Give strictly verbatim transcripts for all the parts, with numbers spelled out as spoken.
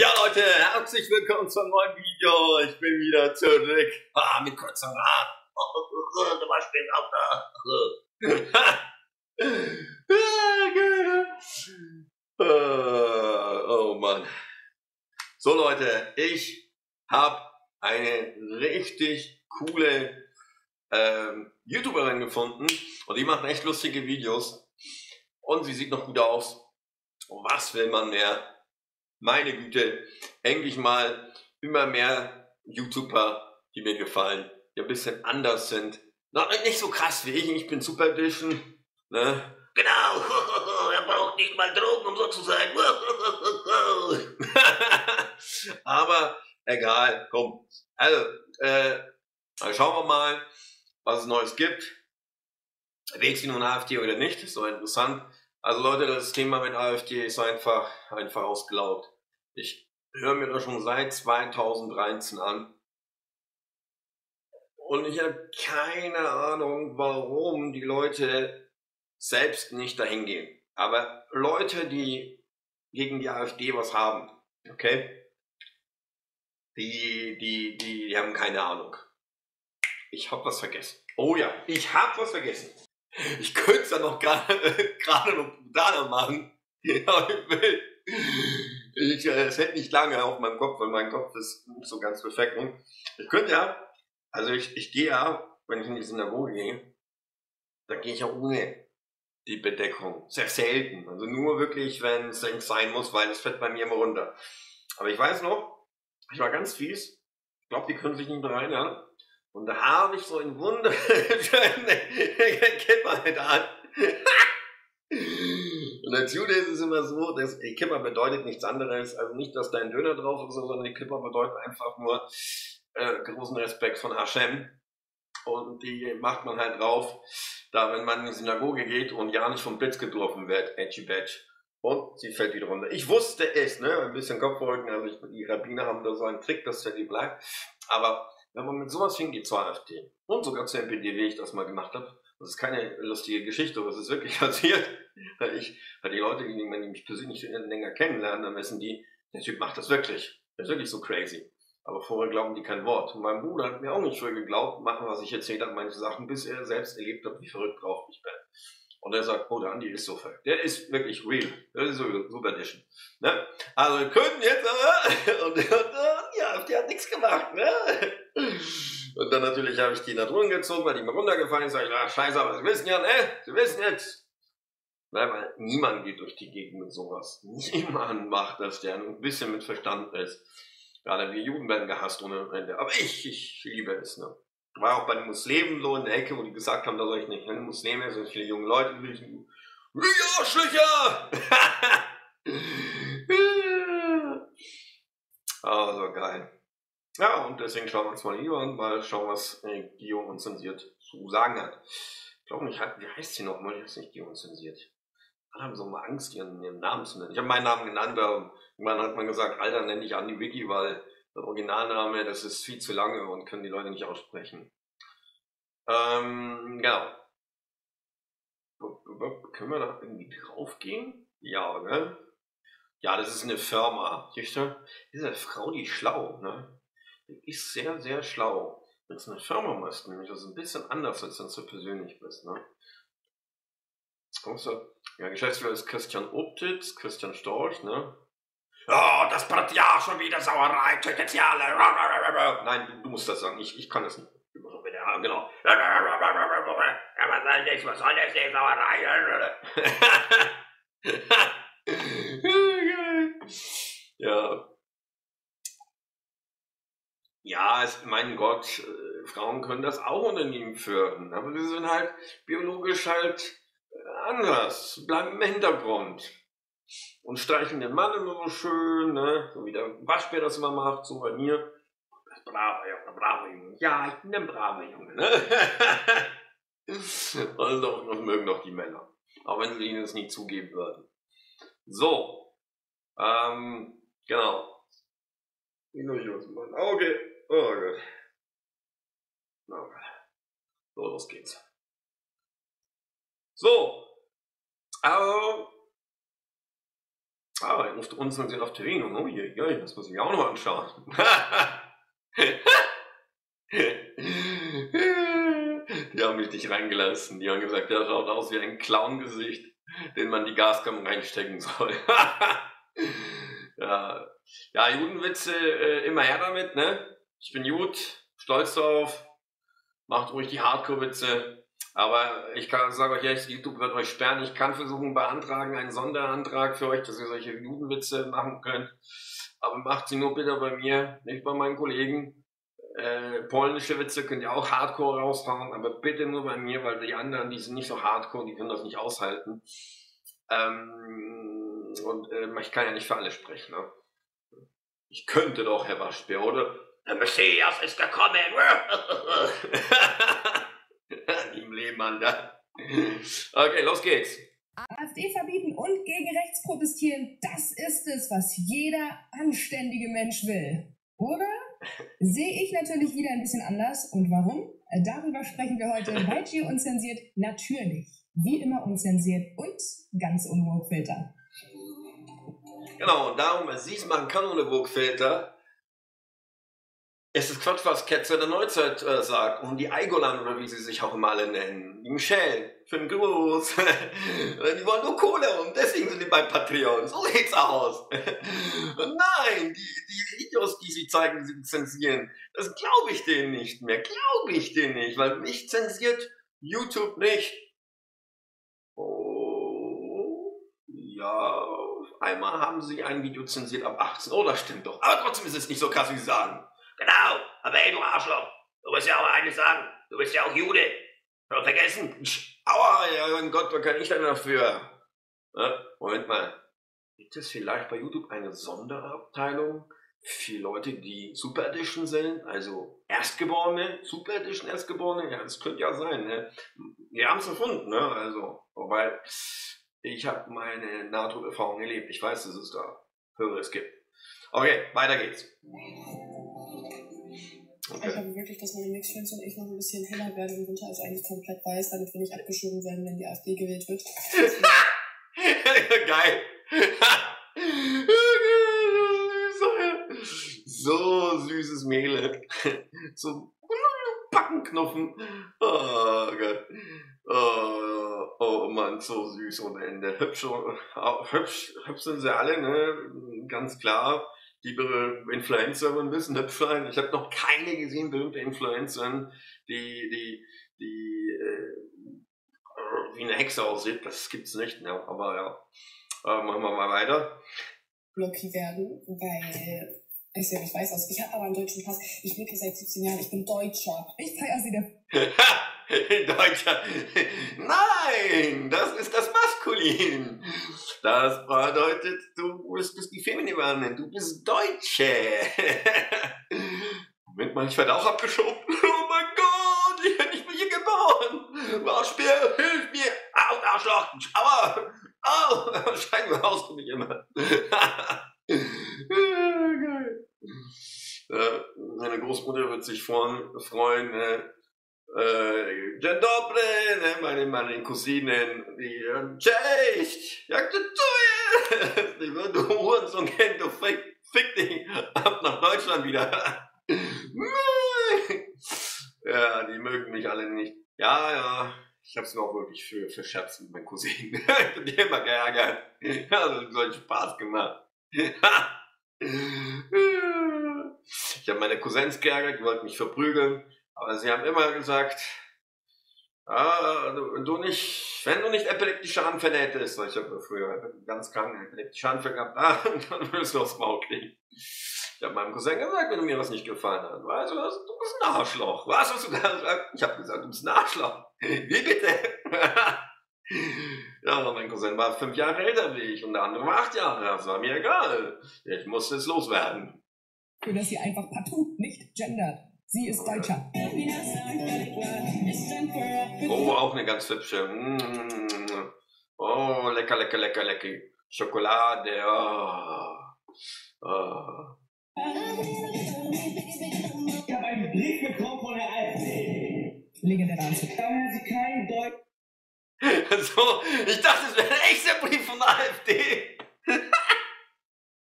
Ja Leute, herzlich willkommen zum neuen Video. Ich bin wieder zurück. Ah, mit kurzem Haar. Du warst spät auch da. Oh Mann. So Leute, ich habe eine richtig coole ähm, YouTuberin gefunden und die macht echt lustige Videos und sie sieht noch gut aus. Was will man mehr? Meine Güte, endlich mal immer mehr YouTuber, die mir gefallen, die ein bisschen anders sind. Noch nicht so krass wie ich, ich bin Super Edition. Ne? Genau, er braucht nicht mal Drogen, um so zu sein. Aber egal, komm. Also, äh, schauen wir mal, was es Neues gibt. Wählt sie nun AfD oder nicht, ist so interessant. Also Leute, das Thema mit AfD ist einfach, einfach ausgelaugt. Ich höre mir das schon seit zweitausenddreizehn an. Und ich habe keine Ahnung, warum die Leute selbst nicht dahin gehen. Aber Leute, die gegen die AfD was haben, okay, die, die, die, die haben keine Ahnung. Ich habe was vergessen. Oh ja, ich habe was vergessen. Ich könnte es ja noch gerade noch brutaler machen. Aber ich will. Ich, äh, es hält nicht lange auf meinem Kopf, weil mein Kopf ist nicht so ganz perfekt. Und ich könnte ja, also ich, ich gehe ja, wenn ich in die Synagoge gehe, dann gehe ich ja ohne die Bedeckung. Sehr selten. Also nur wirklich, wenn es sein muss, weil es fällt bei mir immer runter. Aber ich weiß noch, ich war ganz fies. Ich glaube, die können sich nicht mehr erinnern. Und da habe ich so ein wunderschönes Kipper mit an. Und als Jude ist es immer so, dass die Kipper bedeutet nichts anderes, also nicht, dass dein Döner drauf ist, sondern die Kipper bedeutet einfach nur äh, großen Respekt von Hashem. Und die macht man halt drauf, da wenn man in die Synagoge geht und ja nicht vom Blitz getroffen wird, edgy badge. Und sie fällt wieder runter. Ich wusste es, ne, ein bisschen Kopfrücken, also ich, die Rabbiner haben da so einen Trick, dass der die bleibt. Aber wenn man mit sowas hingeht zur AfD und sogar zur N P D, wie ich das mal gemacht habe, das ist keine lustige Geschichte, aber es ist wirklich passiert, weil ich, weil die Leute, die, wenn die mich persönlich länger kennenlernen, dann wissen die, der Typ macht das wirklich. Der ist wirklich so crazy. Aber vorher glauben die kein Wort. Und mein Bruder hat mir auch nicht früher geglaubt, machen, was ich erzählt habe, manche Sachen, bis er selbst erlebt hat, wie verrückt drauf ich bin. Und er sagt, oh, der Andi ist so verrückt. Der ist wirklich real. Der ist so Super Edition. Ne? Also wir können jetzt aber, und, und, und ja, die hat nichts gemacht. Ne? Und dann natürlich habe ich die nach drunten gezogen, weil die mir runtergefallen ist. Sag ich, ach scheiße, aber Sie wissen ja, ne? Sie wissen jetzt. Nein, weil niemand geht durch die Gegend mit sowas. Niemand macht das, der ein bisschen mit Verstand ist. Gerade wir Juden werden gehasst ohne Ende. Aber ich, ich liebe es. Ne? War auch bei den Muslimen so in der Ecke, wo die gesagt haben, da soll ich nicht hin. Muslime sind viele junge Leute, die will ja, Arschlöcher! Also geil. Ja, und deswegen schauen wir uns mal lieber an, mal schauen, was äh, Gio unzensiert zu sagen hat. Ich glaube nicht, wie heißt sie nochmal? Die heißt nicht Gio unzensiert. Alle haben so mal Angst, ihren, ihren Namen zu nennen. Ich habe meinen Namen genannt, aber irgendwann hat man gesagt, Alter, nenn dich Andi Wiki, weil der Originalname, das ist viel zu lange und können die Leute nicht aussprechen. Ähm, genau. Können wir da irgendwie drauf gehen? Ja, ne? Ja, das ist eine Firma. Siehst du? Diese Frau, die ist schlau, ne? Die ist sehr, sehr schlau. Wenn es eine Firma machst, nämlich das ist ein bisschen anders, als wenn du persönlich bist, ne? Kommst du? Ja, Geschäftsführer ist Christian Optitz, Christian Storch, ne? Oh, das Patriarch schon wieder Sauerei, tötet sie alle. Nein, du, du musst das sagen, ich, ich kann das nicht. Ja, genau. Ja, was soll das, was soll das, die Sauerei? Ja. Ja, es, mein Gott, äh, Frauen können das auch Unternehmen führen, aber sie sind halt biologisch halt anders, bleiben im Hintergrund. Und streichen den Mann immer so schön, ne? So wie der Waschbär das immer macht, so bei mir. Das brave Junge, brave Junge. Ja, ich bin der brave Junge, ne? Und doch, das mögen doch die Männer. Auch wenn sie ihnen es nie zugeben würden. So. Ähm, genau. Ich muss hier was in mein Auge. Oh Gott. Oh Gott. So, los geht's. So. Also. Ah, er ruft uns und sie auf Terrain. Oh je, je, das muss ich mir auch noch anschauen. Die haben mich nicht reingelassen. Die haben gesagt, der schaut aus wie ein Clown-Gesicht, den man die Gaskammer reinstecken soll. ja. ja, Judenwitze, äh, immer her damit, ne? Ich bin Jud, stolz drauf. Macht ruhig die Hardcore-Witze. Aber ich kann sage euch echt, YouTube wird euch sperren. Ich kann versuchen, beantragen, einen Sonderantrag für euch, dass ihr solche Judenwitze machen könnt. Aber macht sie nur bitte bei mir, nicht bei meinen Kollegen. Äh, polnische Witze könnt ihr auch Hardcore raushauen, aber bitte nur bei mir, weil die anderen, die sind nicht so Hardcore, die können das nicht aushalten. Ähm, und äh, ich kann ja nicht für alle sprechen. Ne? Ich könnte doch, Herr Waschbär, oder? Der Messias ist gekommen. Im Leben, Mann, da. Okay, los geht's. AfD verbieten und gegen rechts protestieren, das ist es, was jeder anständige Mensch will. Oder? Sehe ich natürlich wieder ein bisschen anders. Und warum? Darüber sprechen wir heute bei Gio Unzensiert. Natürlich. Wie immer unzensiert und ganz ohne Woke-Filter. Genau, und darum, weil sie es machen kann ohne Woke-Filter, es ist Quatsch, was Ketzer der Neuzeit äh, sagt. Und die Eigolan, oder wie sie sich auch immer alle nennen. Die Michelle, für den Gruß. Die wollen nur Kohle und deswegen sind die bei Patreon. So sieht's aus. Und nein, die, die Videos, die sie zeigen, die sie zensieren, das glaube ich denen nicht mehr. Glaube ich denen nicht, weil mich zensiert YouTube nicht. Oh, ja, einmal haben sie ein Video zensiert ab achtzehn. Oh, das stimmt doch. Aber trotzdem ist es nicht so krass, wie sie sagen. Genau, aber ey, du Arschloch, du musst ja auch eines sagen, du bist ja auch Jude. Schon vergessen? Aua, ja, mein Gott, was kann ich denn dafür? Ja, Moment mal, gibt es vielleicht bei YouTube eine Sonderabteilung für Leute, die Super Edition sind, also Erstgeborene, Super Edition Erstgeborene? Ja, das könnte ja sein, ne? Wir haben es gefunden, ne? Also, wobei, ich habe meine Nahtoderfahrung erlebt, ich weiß, dass es da Höheres gibt. Okay, weiter geht's. Okay. Ich habe wirklich, dass meine Mixfriends und ich noch ein bisschen heller werden im Winter als eigentlich komplett weiß, damit wir nicht abgeschoben werden, wenn die AfD gewählt wird. Geil. So süßes Mädel. So Backenknuffen. Oh Gott. Oh, oh Mann, so süß ohne Ende. Hübsch, hübsch, hübsch sind sie alle, ne? Ganz klar. Die Influencerin wissen hübsch sein. Ich habe noch keine gesehen, berühmte Influencerin, die, die, die äh, wie eine Hexe aussieht. Das gibt's nicht, ja. Aber ja, äh, machen wir mal weiter. Blocky werden, weil ich sehe nicht weiß aus. Ich habe aber einen deutschen Pass. Ich lebe hier seit siebzehn Jahren. Ich bin Deutscher. Ich feiere sie dafür. Deutscher. Nein, das ist das Maskulin. Das bedeutet, du bist, bist die Feminine, du bist Deutsche. Moment mal, ich werde auch abgeschoben. Oh mein Gott, ich bin nicht mehr hier geboren. Waschbär, hilf mir. Au, Arschloch, Aua. Au, Scheiße, haust du mich immer. Geil. Äh, meine Großmutter wird sich freuen, freuen äh, Äh, Dzień dobry, ne, meine, meine Cousinen, die, äh, cześć, jak to czujesz? Du Hurensohn, du fick, fick dich, ab nach Deutschland wieder. Ja, die mögen mich alle nicht. Ja, ja, ich hab's mir auch wirklich für, für Scherz mit meinen Cousinen. Ich bin die immer geärgert. Ja, das hat so einen Spaß gemacht. Ich habe meine Cousins geärgert, die wollten mich verprügeln. Aber sie haben immer gesagt, ah, du, du nicht, wenn du nicht epileptische Anfälle hättest, ich habe früher ganz krank epileptische Anfälle gehabt, ah, dann würdest du aufs Maul kriegen. Ich habe meinem Cousin gesagt, wenn mir was nicht gefallen hat, weißt du was, du bist ein Arschloch. Was hast du da gesagt? Ich habe gesagt, du bist ein Arschloch. Wie bitte? Ja, mein Cousin war fünf Jahre älter wie ich und der andere war acht Jahre, das war mir egal. Ich musste es loswerden. Für dass sie einfach partout nicht gendert. Sie ist Deutscher. Oh, auch eine ganz hübsche. Oh, lecker, lecker, lecker, lecker. Schokolade. Oh. Oh. Ich habe einen Brief bekommen von der AfD. Legendärer Anzug. Da haben sie kein Deutsch. So, ich dachte, es wäre ein echter Brief von der AfD.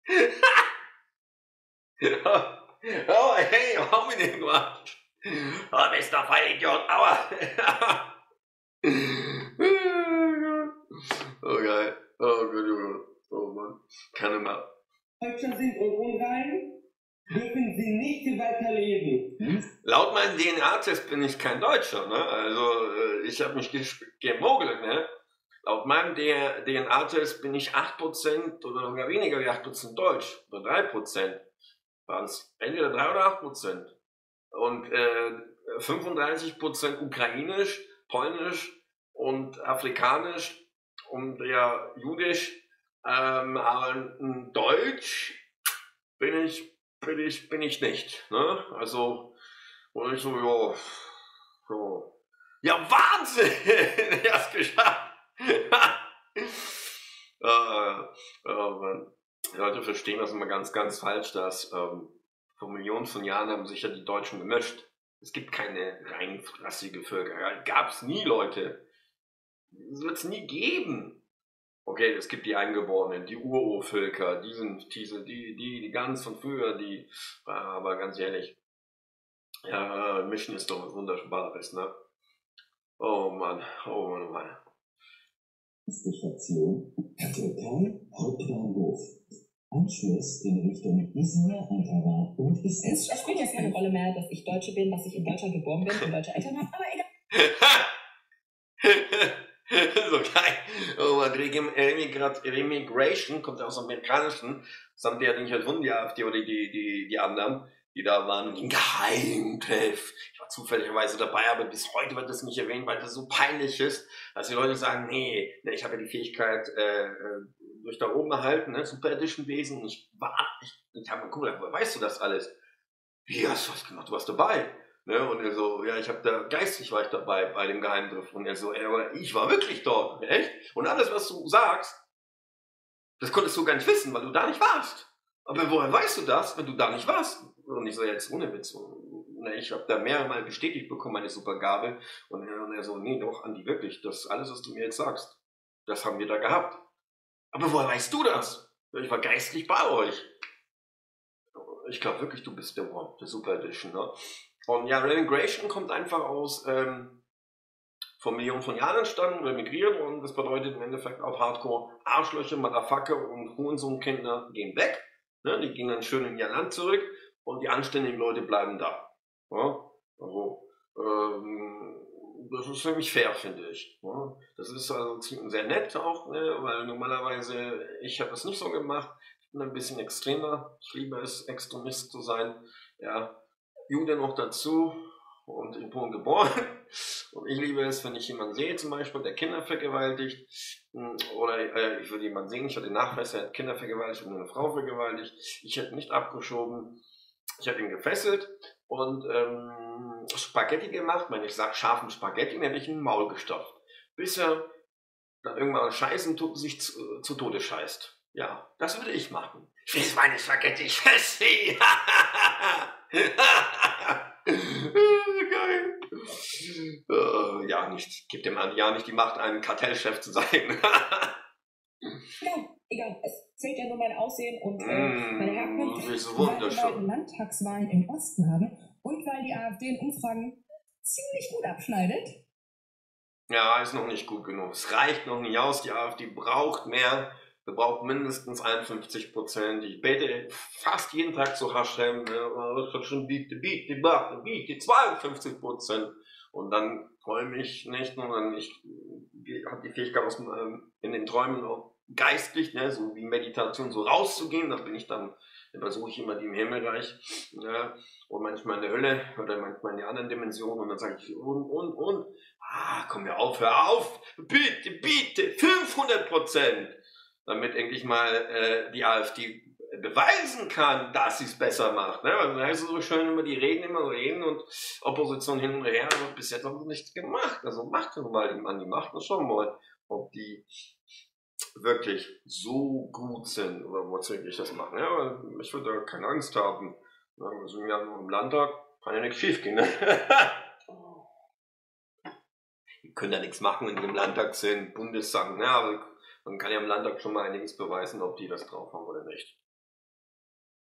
Ja. Oh, hey, hau mir den Quatsch. Oh, Mister Vollidiot, aua. Oh, geil. Oh Gott, oh Gott. Oh Mann. Keine mehr. Deutscher sind und unrein, dürfen sie nicht weiterleben. Laut meinem D N A-Test bin ich kein Deutscher, ne? Also, äh, ich habe mich gemogelt, ne? Laut meinem D N A-Test bin ich acht Prozent oder sogar weniger wie acht Prozent Deutsch. Oder drei Prozent. Waren es entweder drei oder acht Prozent. Und äh, fünfunddreißig Prozent ukrainisch, polnisch und afrikanisch und ja jüdisch. Ähm, aber Deutsch bin ich, bin ich, bin ich nicht. Ne? Also, und ich so, ja, so. Ja, Wahnsinn! Er hat's geschafft! äh, äh, die Leute verstehen das immer ganz, ganz falsch, dass ähm, vor Millionen von Jahren haben sich ja die Deutschen gemischt. Es gibt keine reinrassige Völker. Gab's nie, Leute. Das wird's nie geben. Okay, es gibt die Eingeborenen, die Urvölker, die sind, die, die, die, die ganz von früher, die, aber ganz ehrlich, ja, Mischen ist doch was Wunderbares, ne? Oh Mann, oh Mann, oh Mann. Nächste Station, Türkei, Hauptbahnhof. Anschluss in Richtung Izmir, Ankara und Istanbul. Es spielt jetzt keine Rolle mehr, dass ich Deutsche bin, dass ich in Deutschland geboren bin und deutsche Eltern habe, aber egal. So geil. Oh Mann, Remigration kommt aus dem Amerikanischen. Das haben die ja nicht erfunden, die AfD oder die, die, die anderen, die da waren, den Geheimtreff. Ich war zufälligerweise dabei, aber bis heute wird das nicht erwähnt, weil das so peinlich ist, dass die Leute sagen, nee, nee ich habe ja die Fähigkeit, äh, durch da oben erhalten, ne, Super Edition Wesen. Ich war, ich, ich habe mal, guck mal, woher weißt du das alles? Wie hast du was gemacht? Du warst dabei. Ne? Und er so, ja, ich habe da, geistig war ich dabei bei dem Geheimtreff. Und er so, ja, aber ich war wirklich dort, echt? Und alles, was du sagst, das konntest du gar nicht wissen, weil du da nicht warst. Aber woher weißt du das, wenn du da nicht warst? Und ich so, jetzt ohne Witz. Und ich habe da mehrere Mal bestätigt bekommen, meine Supergabe. Und er, und er so, nee, doch, Andi, wirklich, das alles, was du mir jetzt sagst, das haben wir da gehabt. Aber woher weißt du das? Ich war geistlich bei euch. Ich glaube wirklich, du bist der One, der Super Edition, ne? Und ja, Remigration kommt einfach aus, ähm, vor Millionen von Jahren entstanden, remigriert, und das bedeutet im Endeffekt auch Hardcore Arschlöcher, Motherfucker und Hurensohn-Kinder gehen weg, ne? Die gehen dann schön in ihr Land zurück und die anständigen Leute bleiben da. Ja? Also, ähm, das ist für mich fair, finde ich. Ja? Das ist also sehr nett auch, ne? Weil normalerweise, ich habe das nicht so gemacht, ich bin ein bisschen extremer, ich liebe es, Extremist zu sein, ja. Jude noch dazu und in Polen geboren. Und ich liebe es, wenn ich jemanden sehe, zum Beispiel, der Kinder vergewaltigt, oder äh, ich würde jemanden sehen, ich hatte Nachweis, er hat Kinder vergewaltigt und eine Frau vergewaltigt. Ich hätte nicht abgeschoben, ich hätte ihn gefesselt und ähm, Spaghetti gemacht, wenn ich sage scharfen Spaghetti, dann hätte ich ihn in den Maul gestopft. Bis er dann irgendwann scheißen tut und sich zu, zu Tode scheißt. Ja, das würde ich machen. Ich will meine Spaghetti fessi. Geil. Uh, ja, nicht, gibt dem Mann ja nicht die Macht, ein Kartellchef zu sein. Ja, egal, es zählt ja nur mein Aussehen und äh, Mm, meine Herkunft, das ist weil wir wunderschön. bald Landtagswahlen im Osten haben und weil die AfD in Umfragen ziemlich gut abschneidet. Ja, ist noch nicht gut genug. Es reicht noch nicht aus. Die AfD braucht mehr. Sie braucht mindestens einundfünfzig Prozent. Ich bete fast jeden Tag zu Hashem. Ne? Schon biete, biete, biete, biete, zweiundfünfzig Prozent. Und dann träume ich nicht, sondern ich habe die Fähigkeit, aus, ähm, in den Träumen auch geistlich, ne? So wie Meditation, so rauszugehen. Da bin ich dann, dann versuche ich immer die im Himmelreich, ne? Und manchmal in der Hölle oder manchmal in die anderen Dimensionen. Und dann sage ich, und, und, und. Ah, komm mir auf, hör auf. Bitte, bitte, fünfhundert Prozent. Damit endlich mal äh, die AfD beweisen kann, dass sie es besser macht. Ne? Weil dann heißt es so schön immer, die reden immer so reden und Opposition hin und her, aber bis jetzt haben sie nichts gemacht. Also macht doch mal die Mann, die macht das schon mal, ob die wirklich so gut sind oder wozu ich das machen. Ja, weil ich würde da keine Angst haben. Ja, wir sind ja nur im Landtag, kann ja nichts schief gehen. Ne? Die können ja nichts machen, wenn die im Landtag sind, Bundestag, ne? Aber man kann ja im Landtag schon mal einiges beweisen, ob die das drauf haben oder nicht.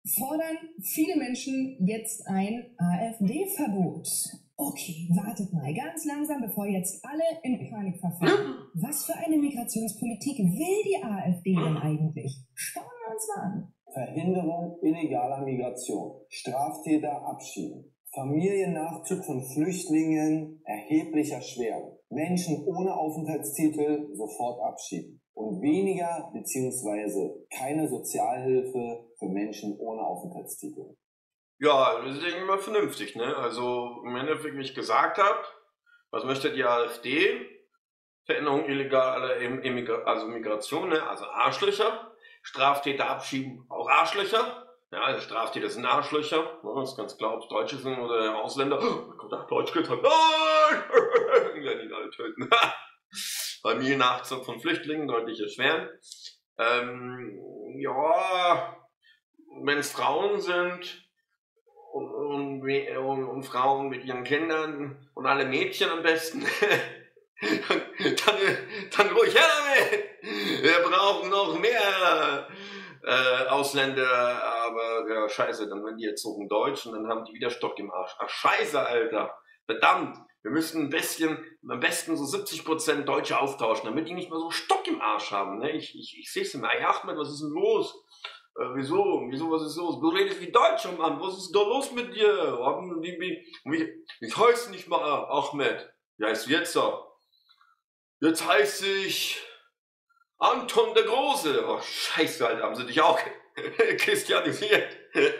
fordern viele Menschen jetzt ein AfD-Verbot. Okay, wartet mal ganz langsam, bevor jetzt alle in Panik verfallen. Was für eine Migrationspolitik will die AfD denn eigentlich? Schauen wir uns mal an. Verhinderung illegaler Migration, Straftäter abschieben, Familiennachzug von Flüchtlingen erheblicher Schwere, Menschen ohne Aufenthaltstitel sofort abschieben und weniger bzw. keine Sozialhilfe für Menschen ohne Aufenthaltstitel. Ja, das ist irgendwie vernünftig, ne? Also, im Endeffekt, wie ich gesagt habe, was möchte die AfD? Veränderung illegaler Immigra- also Migration, ne? Also Arschlöcher. Straftäter abschieben, auch Arschlöcher. Ja, also Straftäter sind Arschlöcher. Ne? Das ist ganz klar, ob es Deutsche sind oder Ausländer. Oh, kommt nach Deutsch getan. Nein! Ja, die alle töten. Familiennachzug von Flüchtlingen, deutlich erschweren. Ähm, ja, wenn es Frauen sind, Und, und, und, und Frauen mit ihren Kindern und alle Mädchen am besten, dann, dann, dann ruhig her damit. Wir brauchen noch mehr äh, Ausländer, aber ja, scheiße, dann werden die erzogen Deutsch und dann haben die wieder Stock im Arsch. Ach, scheiße, Alter. Verdammt, wir müssen ein bisschen, am besten so siebzig Prozent Deutsche austauschen, damit die nicht mehr so Stock im Arsch haben. Ne? Ich, ich, ich seh's immer, ey Ahmed, was ist denn los? Äh, wieso? Wieso, was ist los? Du redest wie Deutscher, Mann. Was ist da los mit dir? Wie, wie, wie, ich heiße nicht mal Ahmed. Wie heißt du jetzt so? Jetzt heiße ich Anton der Große. Oh, scheiße, Alter, haben sie dich auch christianisiert.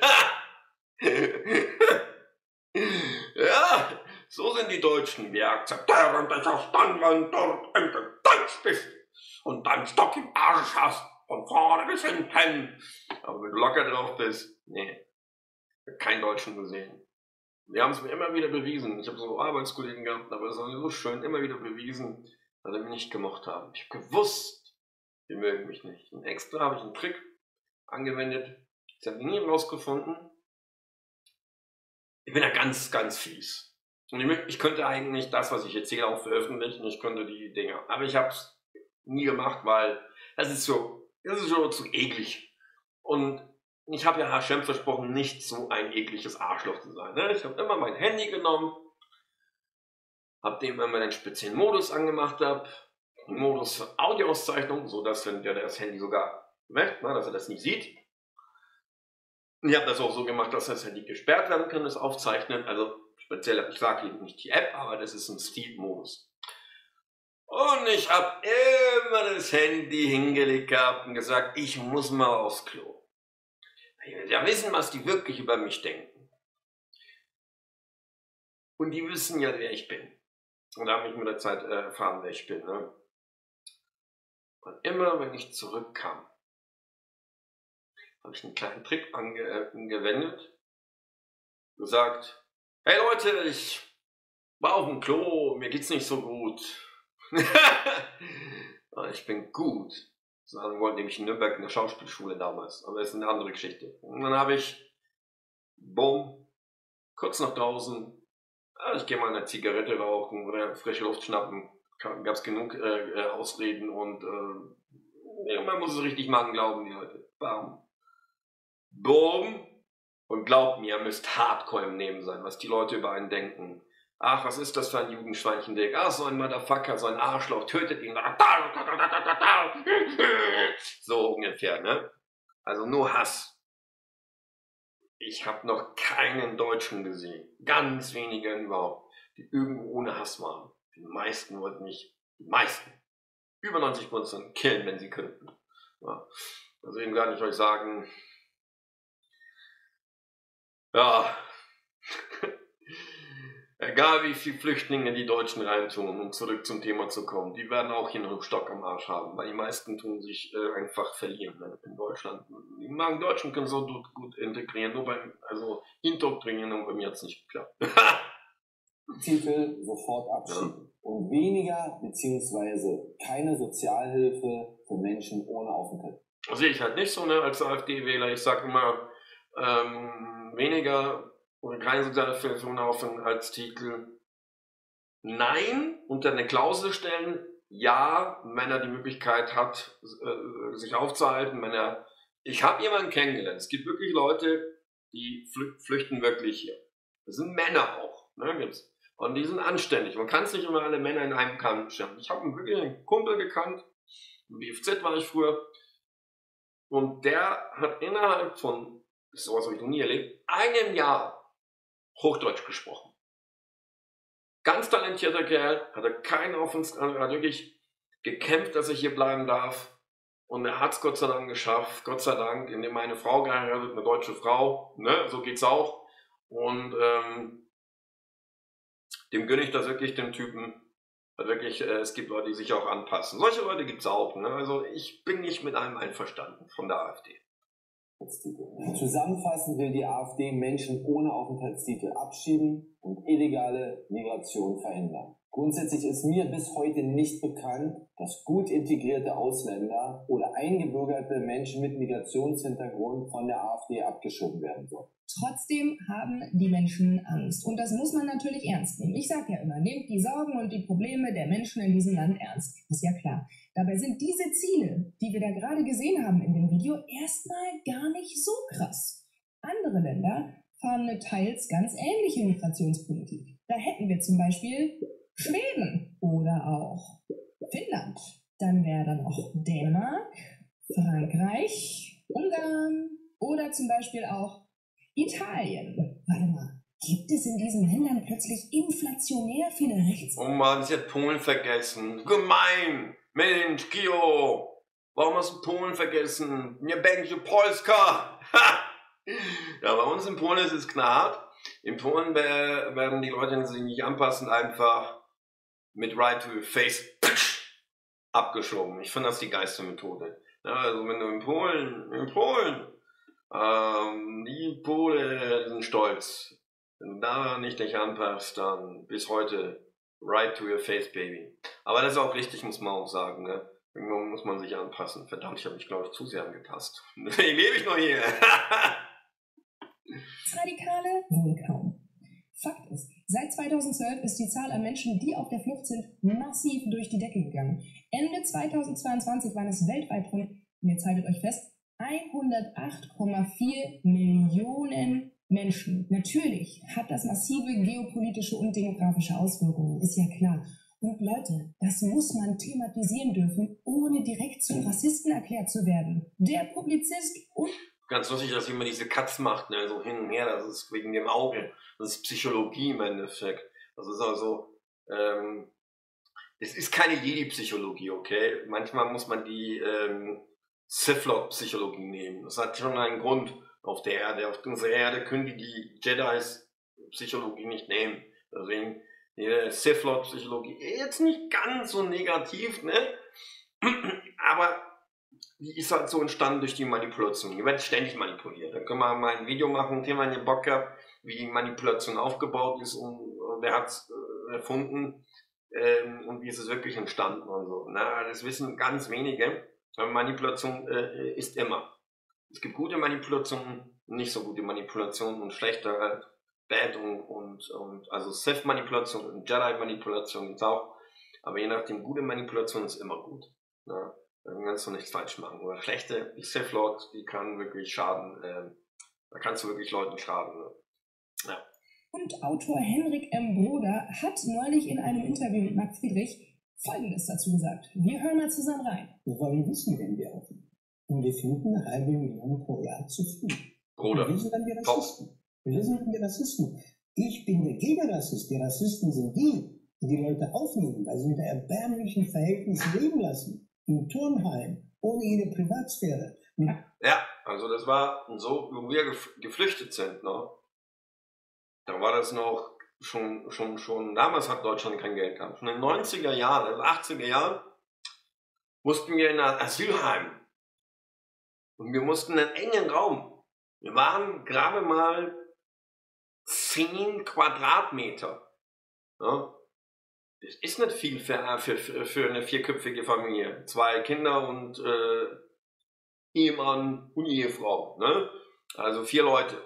Ja, so sind die Deutschen. Wir akzeptieren dich auch dann, wenn du Deutsch bist und deinen Stock im Arsch hast. Von vorne bis hinten. Aber wenn du locker drauf bist, nee. Ich habe keinen Deutschen gesehen. Wir haben es mir immer wieder bewiesen. Ich habe so Arbeitskollegen gehabt, aber es war so schön, immer wieder bewiesen, dass sie mich nicht gemocht haben. Ich habe gewusst, die mögen mich nicht. Und extra habe ich einen Trick angewendet. Ich habe nie rausgefunden. Ich bin ja ganz, ganz fies. Und ich, ich könnte eigentlich das, was ich erzähle, auch veröffentlichen. Ich könnte die Dinge. Aber ich habe es nie gemacht, weil das ist so. Das ist schon zu eklig. Und ich habe ja Hashem versprochen, nicht so ein ekliges Arschloch zu sein. Ne? Ich habe immer mein Handy genommen, habe dem immer einen speziellen Modus angemacht, habe einen Modus für Audioauszeichnung, sodass wenn der das Handy sogar merkt, ne, dass er das nicht sieht. Und ich habe das auch so gemacht, dass das Handy gesperrt werden kann, das Aufzeichnen. Also speziell, ich sage eben nicht die App, aber das ist ein Steam-Modus. Und ich habe immer das Handy hingelegt gehabt und gesagt, ich muss mal aufs Klo. Ich will ja wissen, was die wirklich über mich denken. Und die wissen ja, wer ich bin. Und da habe ich mit der Zeit äh, erfahren, wer ich bin. Ne? Und immer, wenn ich zurückkam, habe ich einen kleinen Trick angewendet. Gesagt, hey Leute, ich war auf dem Klo, mir geht's nicht so gut. Ich bin gut. Sagen wollte nämlich in Nürnberg in der Schauspielschule damals. Aber das ist eine andere Geschichte. Und dann habe ich, bumm, kurz nach draußen, ich gehe mal eine Zigarette rauchen oder frische Luft schnappen. Gab es genug äh, Ausreden und äh, man muss es richtig machen, glauben die Leute. Bam. Bumm. Und glaubt mir, ihr müsst hardcore im Nehmen sein, was die Leute über einen denken. Ach, was ist das für ein Judenschweinchen, Dick? Ach, so ein Motherfucker, so ein Arschloch, tötet ihn. So ungefähr, ne? Also nur Hass. Ich habe noch keinen Deutschen gesehen, ganz wenige überhaupt, die irgendwo ohne Hass waren. Die meisten wollten mich, die meisten, über neunzig Prozent killen, wenn sie könnten. Ja. Deswegen kann ich euch sagen, ja, egal wie viele Flüchtlinge die Deutschen reintun, um zurück zum Thema zu kommen, die werden auch hier noch einen Stock am Arsch haben, weil die meisten tun sich äh, einfach verlieren, ne, in Deutschland. Die machen Deutschen können so gut, gut integrieren, nur beim, also indoktrinieren, und bei mir hat es nicht geklappt. Titel sofort abschieben. Ja. Und weniger bzw. keine Sozialhilfe für Menschen ohne Aufenthalt. Das sehe ich halt nicht so, ne, als AfD-Wähler. Ich sage immer, ähm, weniger oder keine Sozialhilfe ohne Aufenthaltstitel. Nein, unter eine Klausel stellen, ja, wenn er die Möglichkeit hat, sich aufzuhalten, wenn er ich habe jemanden kennengelernt. Es gibt wirklich Leute, die flü flüchten wirklich hier. Das sind Männer auch. Ne, gibt's. Und die sind anständig. Man kann es nicht immer alle Männer in einem Kamm scheren. Ich habe wirklich einen Kumpel gekannt. Im B F Z war ich früher. Und der hat innerhalb von, sowas habe ich noch nie erlebt, einem Jahr Hochdeutsch gesprochen. Ganz talentierter Kerl, hatte keinen auf uns, hat wirklich gekämpft, dass ich hier bleiben darf. Und er hat es Gott sei Dank geschafft, Gott sei Dank, indem meine Frau geheiratet, eine deutsche Frau, ne, so geht's auch. Und ähm, dem gönne ich das wirklich, dem Typen. Weil wirklich, äh, es gibt Leute, die sich auch anpassen. Solche Leute gibt's auch. Ne? Also ich bin nicht mit allem einverstanden von der AfD. Zusammenfassend will die AfD Menschen ohne Aufenthaltstitel abschieben und illegale Migration verhindern. Grundsätzlich ist mir bis heute nicht bekannt, dass gut integrierte Ausländer oder eingebürgerte Menschen mit Migrationshintergrund von der AfD abgeschoben werden sollen. Trotzdem haben die Menschen Angst. Und das muss man natürlich ernst nehmen. Ich sage ja immer, nehmt die Sorgen und die Probleme der Menschen in diesem Land ernst. Ist ja klar. Dabei sind diese Ziele, die wir da gerade gesehen haben in dem Video, erstmal gar nicht so krass. Andere Länder fahren eine teils ganz ähnliche Migrationspolitik. Da hätten wir zum Beispiel Schweden oder auch Finnland. Dann wäre dann auch Dänemark, Frankreich, Ungarn oder zum Beispiel auch Italien. Warte mal, gibt es in diesen Ländern plötzlich inflationär viele Rechts... Oh Mann, sie hat Polen vergessen. Gemein! Mensch, Kio! Warum hast du Polen vergessen? Nie będzie Polska! Ja, bei uns in Polen ist es knarrt. In Polen werden die Leute, die sich nicht anpassen, einfach mit Right to Face abgeschoben. Ich finde das die geilste Methode. Ja, also wenn du in Polen, in Polen, ähm, die Polen sind stolz. Wenn du da nicht dich anpasst, dann bis heute right to your face, baby. Aber das ist auch richtig, muss man auch sagen. Ne? Irgendwann muss man sich anpassen. Verdammt, ich habe mich, glaube ich, zu sehr angepasst. Deswegen lebe ich noch hier. Radikale wohl kaum. Fakt ist, seit zweitausendzwölf ist die Zahl an Menschen, die auf der Flucht sind, massiv durch die Decke gegangen. Ende zweitausendzweiundzwanzig waren es weltweit rund, und jetzt haltet euch fest, hundertacht Komma vier Millionen Menschen. Natürlich hat das massive geopolitische und demografische Auswirkungen, ist ja klar. Und Leute, das muss man thematisieren dürfen, ohne direkt zum Rassisten erklärt zu werden. Der Publizist und... Ganz lustig, dass jemand diese Katz macht, ne, so hin und her, das ist wegen dem Auge. Das ist Psychologie im Endeffekt. Das ist also, ähm, es ist keine Jedi-Psychologie, okay? Manchmal muss man die, ähm, Sith-Lord-Psychologie nehmen. Das hat schon einen Grund auf der Erde. Auf unserer Erde können die die Jedis-Psychologie nicht nehmen. Deswegen, die Sith-Lord-Psychologie, jetzt nicht ganz so negativ, ne? Aber die ist halt so entstanden durch die Manipulation. Die wird ständig manipuliert. Da können wir mal ein Video machen, Thema, wenn ihr Bock habt, wie die Manipulation aufgebaut ist und wer hat es äh, erfunden ähm, und wie ist es wirklich entstanden und so. Na, das wissen ganz wenige. Manipulation äh, ist immer. Es gibt gute Manipulationen, nicht so gute Manipulationen und schlechte, äh, Bad und, und, und also Sith-Manipulation und Jedi-Manipulation gibt's auch. Aber je nachdem, gute Manipulation ist immer gut. Na? Dann kannst du nichts falsch machen. Oder schlechte, die Sith Lord, die kann wirklich schaden. Äh, da kannst du wirklich Leuten schaden. Ne? Ja. Und Autor Henrik M. Broder hat neulich in einem Interview mit Marc Friedrich Folgendes dazu gesagt. Wir hören mal zusammen rein. Wir wollen wissen, wenn wir offen. Und wir finden eine halbe Million pro Jahr zu viel. Bruder. Wir sind dann die Rassisten. Wir sind dann die Rassisten. Ich bin der Gegenrassist. Die Rassisten sind die, die die Leute aufnehmen, weil sie unter erbärmlichen Verhältnissen leben lassen. Im Turnheim, ohne jede Privatsphäre. Ja, also das war so, wo wir geflüchtet sind, ne? Da war das noch schon, schon, schon, damals hat Deutschland kein Geld gehabt. Schon in den neunziger Jahren, also achtziger Jahren, mussten wir in ein Asylheim. Und wir mussten in einen engen Raum. Wir waren gerade mal zehn Quadratmeter. Ja? Das ist nicht viel für, für, für eine vierköpfige Familie. Zwei Kinder und äh, Ehemann und Ehefrau. Ne? Also vier Leute.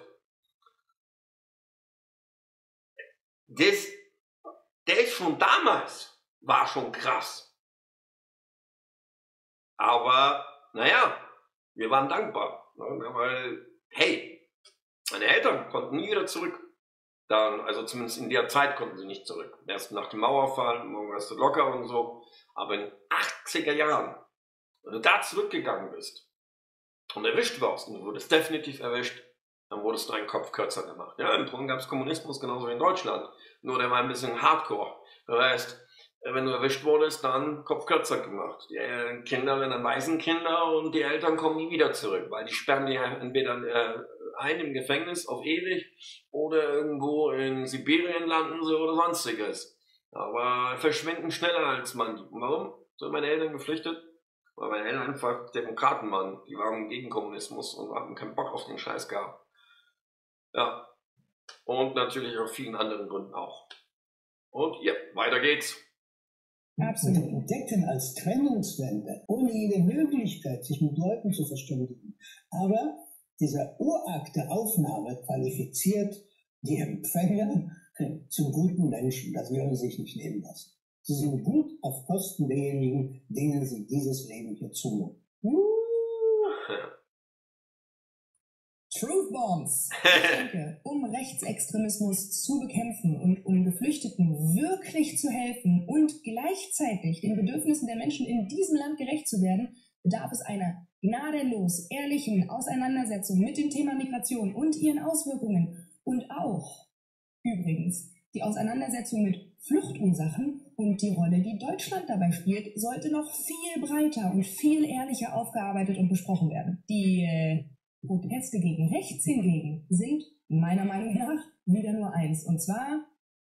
Das, der ist schon damals, war schon krass. Aber, naja, wir waren dankbar. Ja, weil, hey, meine Eltern konnten nie wieder zurück. Dann, also zumindest in der Zeit konnten sie nicht zurück. Erst nach dem Mauerfall, morgen warst du locker und so. Aber in achtziger Jahren, wenn du da zurückgegangen bist und erwischt warst, und du wurdest definitiv erwischt, dann wurdest du deinen Kopf kürzer gemacht. Ja, im Grunde gab es Kommunismus genauso wie in Deutschland. Nur der war ein bisschen hardcore. Das heißt, wenn du erwischt wurdest, dann Kopf kürzer gemacht. Die Kinder werden dann Waisenkinder und die Eltern kommen nie wieder zurück, weil die sperren die entweder äh, ein im Gefängnis auf ewig oder irgendwo in Sibirien landen sie oder sonstiges. Aber verschwinden schneller als man. Warum sind meine Eltern geflüchtet? Weil meine Eltern einfach Demokraten waren. Die waren gegen Kommunismus und hatten keinen Bock auf den Scheiß gehabt. Ja. Und natürlich aus vielen anderen Gründen auch. Und ja, weiter geht's. Absolut. Entdecken als Trennungswende, ohne jede Möglichkeit, sich mit Leuten zu verständigen. Aber dieser Urakt der Aufnahme qualifiziert die Empfänger zum guten Menschen. Das würden sie sich nicht nehmen lassen. Sie sind gut auf Kosten derjenigen, denen sie dieses Leben hier zumuten. Truth Bombs. Ich denke, um Rechtsextremismus zu bekämpfen und um Geflüchteten wirklich zu helfen und gleichzeitig den Bedürfnissen der Menschen in diesem Land gerecht zu werden, bedarf es einer gnadenlos ehrlichen Auseinandersetzung mit dem Thema Migration und ihren Auswirkungen und auch, übrigens, die Auseinandersetzung mit Fluchtursachen und die Rolle, die Deutschland dabei spielt, sollte noch viel breiter und viel ehrlicher aufgearbeitet und besprochen werden. Die äh, Proteste gegen rechts hingegen sind meiner Meinung nach wieder nur eins, und zwar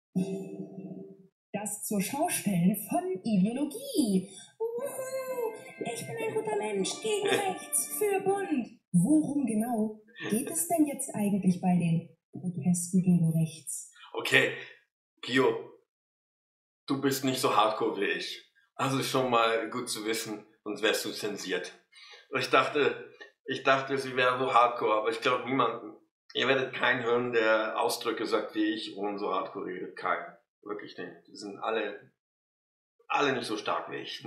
das zur Schaustellen von Ideologie. Uhu, ich bin ein guter Mensch, gegen rechts, für bunt. Worum genau geht es denn jetzt eigentlich bei den Protesten gegen rechts? Okay, Pio, du bist nicht so hardcore wie ich. Also schon mal gut zu wissen, sonst wärst du zensiert. Ich dachte, ich dachte, sie wäre so hardcore, aber ich glaube niemanden. Ihr werdet keinen hören, der Ausdrücke sagt wie ich und so hardcore redet. Keinen. Wirklich nicht. Die sind alle, alle nicht so stark wie ich.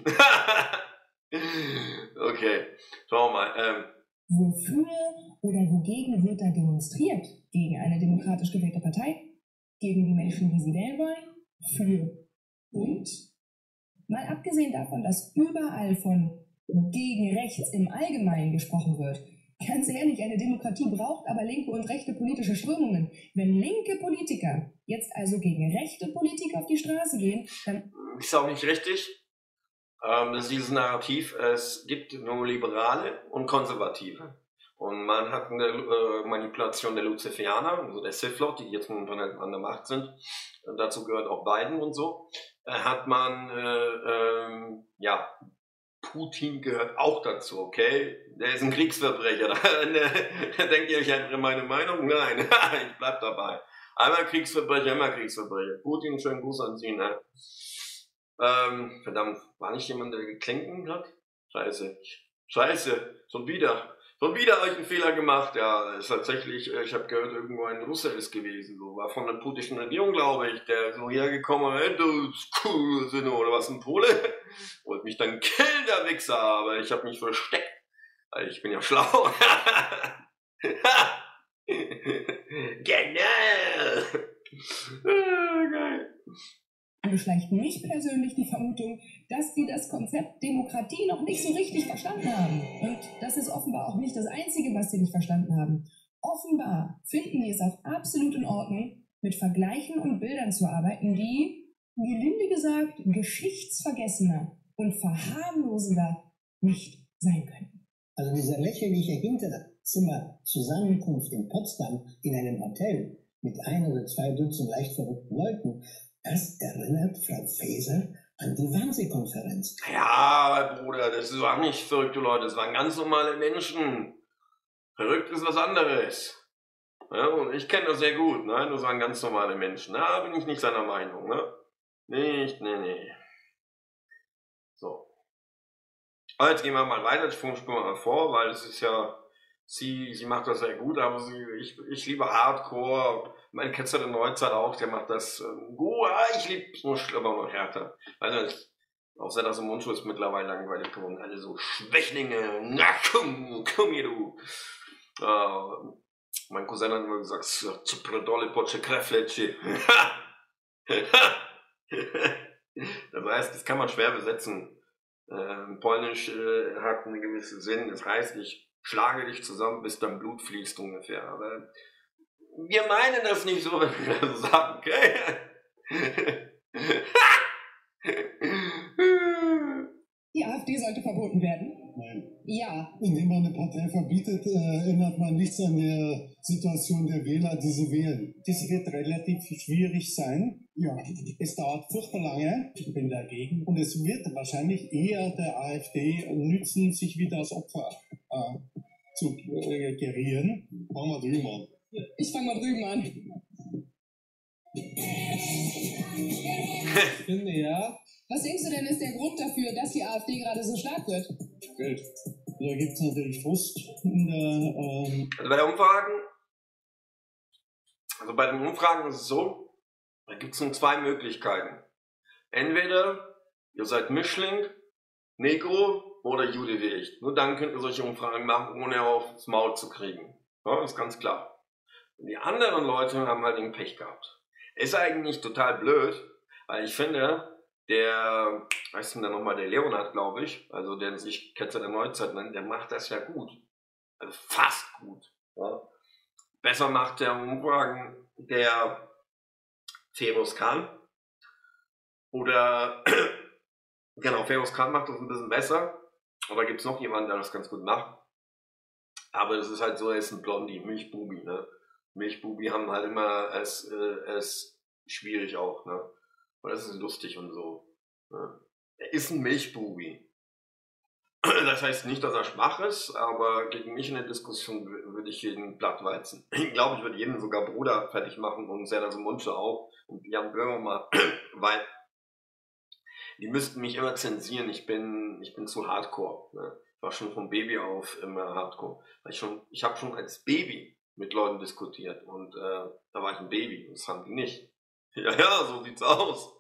Okay, schauen wir mal. Ähm, Wofür oder wogegen wird da demonstriert? Gegen eine demokratisch gewählte Partei? Gegen die Menschen, die sie wählen wollen? Für und? Mal abgesehen davon, dass überall von gegen rechts im Allgemeinen gesprochen wird. Ganz ehrlich, eine Demokratie braucht aber linke und rechte politische Strömungen. Wenn linke Politiker jetzt also gegen rechte Politiker auf die Straße gehen, dann... Ist auch nicht richtig. Ähm, das ist dieses Narrativ, es gibt nur Liberale und Konservative. Und man hat eine äh, Manipulation der Luziferianer, also der Sith-Lord, die jetzt momentan an der Macht sind. Und dazu gehört auch Biden und so. Äh, hat man, äh, ähm, ja, Putin gehört auch dazu, okay? Der ist ein Kriegsverbrecher. Da denkt ihr euch einfach meine Meinung? Nein, ich bleib dabei. Einmal Kriegsverbrecher, immer Kriegsverbrecher. Putin, schönen Gruß an Sie, ne? Ähm, verdammt, war nicht jemand, der geklinken hat? Scheiße. Scheiße, schon wieder. Schon wieder habe ich einen Fehler gemacht. Ja, ist tatsächlich, ich habe gehört, irgendwo ein Russe ist gewesen. So, war von der putinischen Regierung, glaube ich, der so hergekommen ist, du cool Sinne oder was, ein Pole. Wollte mich dann killen, der Wichser, aber ich habe mich versteckt. Weil ich bin ja schlau. Genau. Ah, geil. beschleicht mich persönlich die Vermutung, dass sie das Konzept Demokratie noch nicht so richtig verstanden haben. Und das ist offenbar auch nicht das Einzige, was sie nicht verstanden haben. Offenbar finden die es auch absolut in Ordnung, mit Vergleichen und Bildern zu arbeiten, die, gelinde gesagt, geschichtsvergessener und verharmlosender nicht sein können. Also diese lächerliche Hinterzimmer-Zusammenkunft in Potsdam in einem Hotel mit ein oder zwei Dutzend leicht verrückten Leuten, das erinnert Frau Faeser an die Wannsee-Konferenz. Ja, Bruder, das waren nicht verrückte Leute, das waren ganz normale Menschen. Verrückt ist was anderes. Ja, und ich kenne das sehr gut, ne? Das waren ganz normale Menschen. Da bin ich nicht seiner Meinung, ne? Nicht, nee, nee. So. Aber jetzt gehen wir mal weiter, ich springe mal vor, weil es ist ja, sie, sie macht das sehr gut, aber sie, ich, ich liebe Hardcore. Mein Ketzer der Neuzeit auch, der macht das ähm, gut, ich liebe es nur schlimmer und härter. Also, außer dass im Mundschutz mittlerweile langweilig geworden, alle so Schwächlinge, na komm, komm hier du. Äh, mein Cousin hat immer gesagt, Prodole pocze krefleci. Das heißt, das kann man schwer besetzen. Äh, Polnisch äh, hat einen gewissen Sinn. Das heißt, ich schlage dich zusammen, bis dein Blut fließt ungefähr. Aber wir meinen das nicht so, wenn wir das sagen, okay? Die AfD sollte verboten werden. Nein. Ja. Indem man eine Partei verbietet, äh, ändert man nichts an der Situation der Wähler, die sie wählen. Das wird relativ schwierig sein. Ja. Es dauert furchtbar lange. Ich bin dagegen. Und es wird wahrscheinlich eher der AfD nützen, sich wieder als Opfer äh, zu äh, gerieren. Fangen wir drüben an. Ich fange mal drüben an. Ich finde ja, Was denkst du denn ist der Grund dafür, dass die AfD gerade so stark wird? Geld. da gibt es natürlich Frust in der ähm, Also bei der Umfragen, also bei den Umfragen ist es so, da gibt es nur zwei Möglichkeiten. Entweder ihr seid Mischling, Negro oder Jude wie ich. Nur dann könnt ihr solche Umfragen machen, ohne aufs Maul zu kriegen. Ja, ist ganz klar. Und die anderen Leute haben halt den Pech gehabt. Ist eigentlich total blöd, weil ich finde, der, weißt du denn nochmal, der Leonhard, glaube ich, also der sich Ketzer der Neuzeit nennt, der macht das ja gut. Also fast gut. Ja. Besser macht der Umfragen der Feroz Khan. Oder, genau, Feroz Khan macht das ein bisschen besser. Aber gibt es noch jemanden, der das ganz gut macht. Aber das ist halt so, er ist ein Blondie, Milchbubi, ne. Milchbubi haben halt immer es, äh, es schwierig auch, ne. Und das ist lustig und so. Ne? Er ist ein Milchbubi. Das heißt nicht, dass er schwach ist, aber gegen mich in der Diskussion würde ich jeden plattweizen. Ich glaube, ich würde jeden sogar Bruder fertig machen und Serdar Mundsche auch und Jan Böhmermann, weil die müssten mich immer zensieren. Ich bin, ich bin zu Hardcore. Ne? Ich war schon vom Baby auf immer Hardcore. Weil ich schon, ich habe schon als Baby mit Leuten diskutiert und äh, da war ich ein Baby. Das haben die nicht. Ja, ja, so sieht's aus.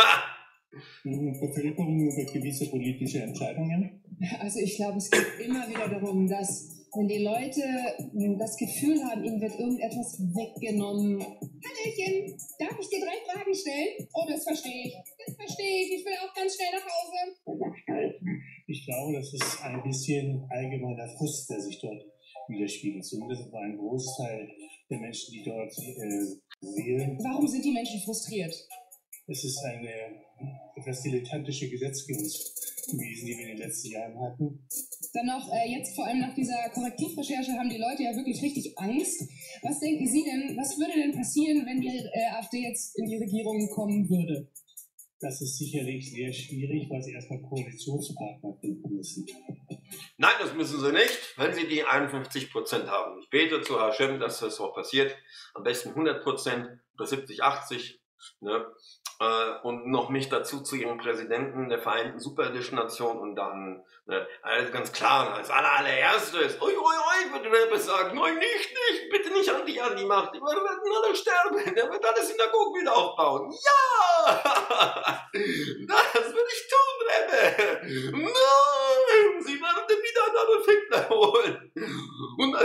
Bevölkerung über gewisse politische Entscheidungen. Also ich glaube, es geht immer wieder darum, dass wenn die Leute das Gefühl haben, ihnen wird irgendetwas weggenommen. Hallöchen, darf ich dir drei Fragen stellen? Oh, das verstehe ich. Das verstehe ich. Ich will auch ganz schnell nach Hause. Ich glaube, das ist ein bisschen allgemeiner Frust, der sich dort widerspiegelt. Zumindest bei einem Großteil der Menschen, die dort äh, wählen. Warum sind die Menschen frustriert? Es ist eine etwas dilettantische Gesetzgebungswesen, die wir in den letzten Jahren hatten. Dann noch, äh, jetzt vor allem nach dieser Korrektivrecherche haben die Leute ja wirklich richtig Angst. Was denken Sie denn, was würde denn passieren, wenn die äh, AfD jetzt in die Regierung kommen würde? Das ist sicherlich sehr schwierig, weil sie erstmal Koalitionspartner finden müssen. Nein, das müssen sie nicht, wenn sie die einundfünfzig Prozent haben. Ich bete zu Hashem, dass das auch passiert. Am besten hundert Prozent oder siebzig, achtzig. Ne? Äh, und noch mich dazu zu ihrem Präsidenten der Vereinten Super Edition Nation und dann, ne, alles ganz klar, als allererstes, ui, ui, ui, würde der besagen, nein, nicht, nicht, bitte nicht an die, an die Macht, die werden alle sterben, der wird alle Synagogen wieder aufbauen. Ja! Das würde ich tun, Rebbe! Nein! Sie werden wieder einen Adolf Hitler holen! Und,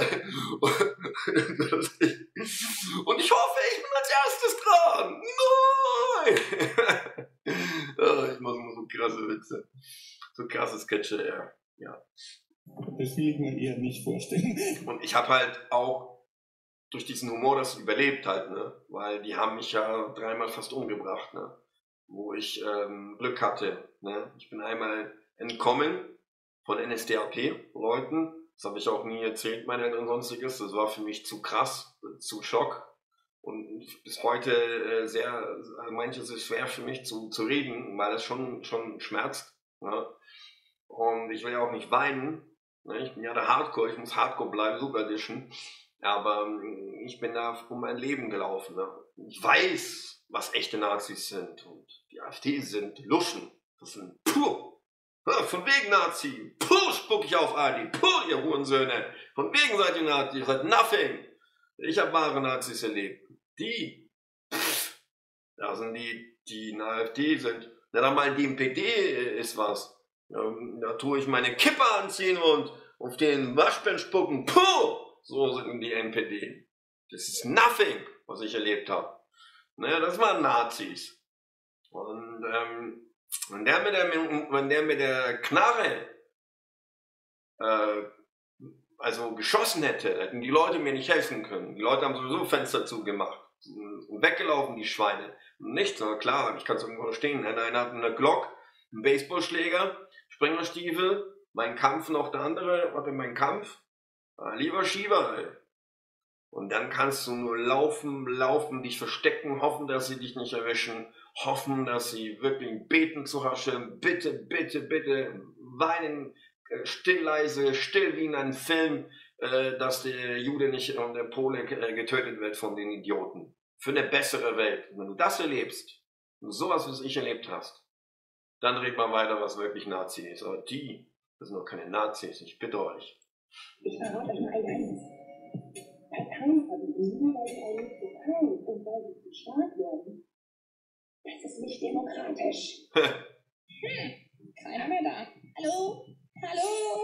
und ich hoffe, ich bin als erstes dran! Nein! Oh, ich mache immer so krasse Witze. So krasse Sketche, ja. ja. Das will ich mir eher nicht vorstellen. Und ich habe halt auch durch diesen Humor das überlebt halt, ne? Weil die haben mich ja dreimal fast umgebracht, ne? Wo ich ähm, Glück hatte, ne? Ich bin einmal entkommen von N S D A P-Leuten. Das habe ich auch nie erzählt, meine Eltern und sonstiges. Das war für mich zu krass, zu Schock. Und bis heute äh, sehr, manches ist schwer für mich zu, zu reden, weil es schon, schon schmerzt. Ne? Und ich will ja auch nicht weinen. Ne? Ich bin ja der Hardcore, ich muss Hardcore bleiben, Super Edition. Aber ähm, ich bin da um mein Leben gelaufen. Ne? Ich weiß, was echte Nazis sind. Und die AfD sind Luschen. Das sind puh. Von wegen Nazi. Puh, spuck ich auf Adi. Puh, ihr Hurensöhne. Von wegen seid ihr Nazi. Ihr seid nothing. Ich habe wahre Nazis erlebt. Die, pff, da sind die, die in der AfD sind. Na dann mal die N P D ist was. Ja, da tue ich meine Kippe anziehen und auf den Waschbären spucken. Puh, So sind die N P D. Das ist nothing, was ich erlebt habe. Naja, das waren Nazis. Und ähm, wenn, der mit der, wenn der mit der Knarre äh, also geschossen hätte, hätten die Leute mir nicht helfen können. Die Leute haben sowieso Fenster zugemacht und weggelaufen, die Schweine. Nichts, aber klar, ich kann es irgendwo verstehen. Einer hat eine Glock, einen Baseballschläger, Springerstiefel, mein Kampf noch der andere, warte, mein Kampf, ah, lieber Schieber, ey. Und dann kannst du nur laufen, laufen, dich verstecken, hoffen, dass sie dich nicht erwischen, hoffen, dass sie wirklich beten zu Hashem, bitte, bitte, bitte, weinen, still leise, still wie in einem Film, äh, dass der Jude nicht und der Pole äh, getötet wird von den Idioten. Für eine bessere Welt. Und wenn du das erlebst, wenn du sowas, was ich erlebt hast, dann redet man weiter, was wirklich Nazi ist. Aber die, das sind doch keine Nazis, ich bitte euch. Ich verrate euch mal ein Geheimnis. Parteien verbieten, weil sie einen nicht gefallen und weil sie zu stark werden. Das ist nicht demokratisch. Hm, keiner mehr da. Hallo? Hallo?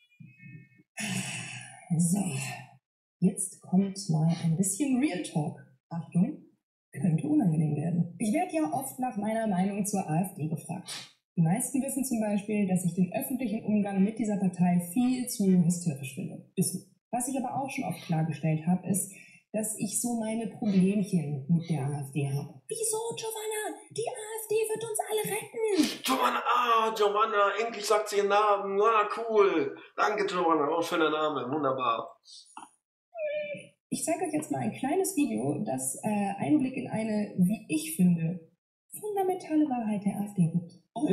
So, jetzt kommt mal ein bisschen Real Talk. Achtung, könnte unangenehm werden. Ich werde ja oft nach meiner Meinung zur AfD gefragt. Die meisten wissen zum Beispiel, dass ich den öffentlichen Umgang mit dieser Partei viel zu hysterisch finde. Ist so. Was ich aber auch schon oft klargestellt habe, ist, dass ich so meine Problemchen mit der AfD habe. Wieso, Giovanna? Die AfD wird uns alle retten. Giovanna, ah, Giovanna, endlich sagt sie ihren Namen. Ah, cool. Danke, Giovanna, auch schöner Name, wunderbar. Ich zeige euch jetzt mal ein kleines Video, das äh, Einblick in eine, wie ich finde, fundamentale Wahrheit der AfD gibt.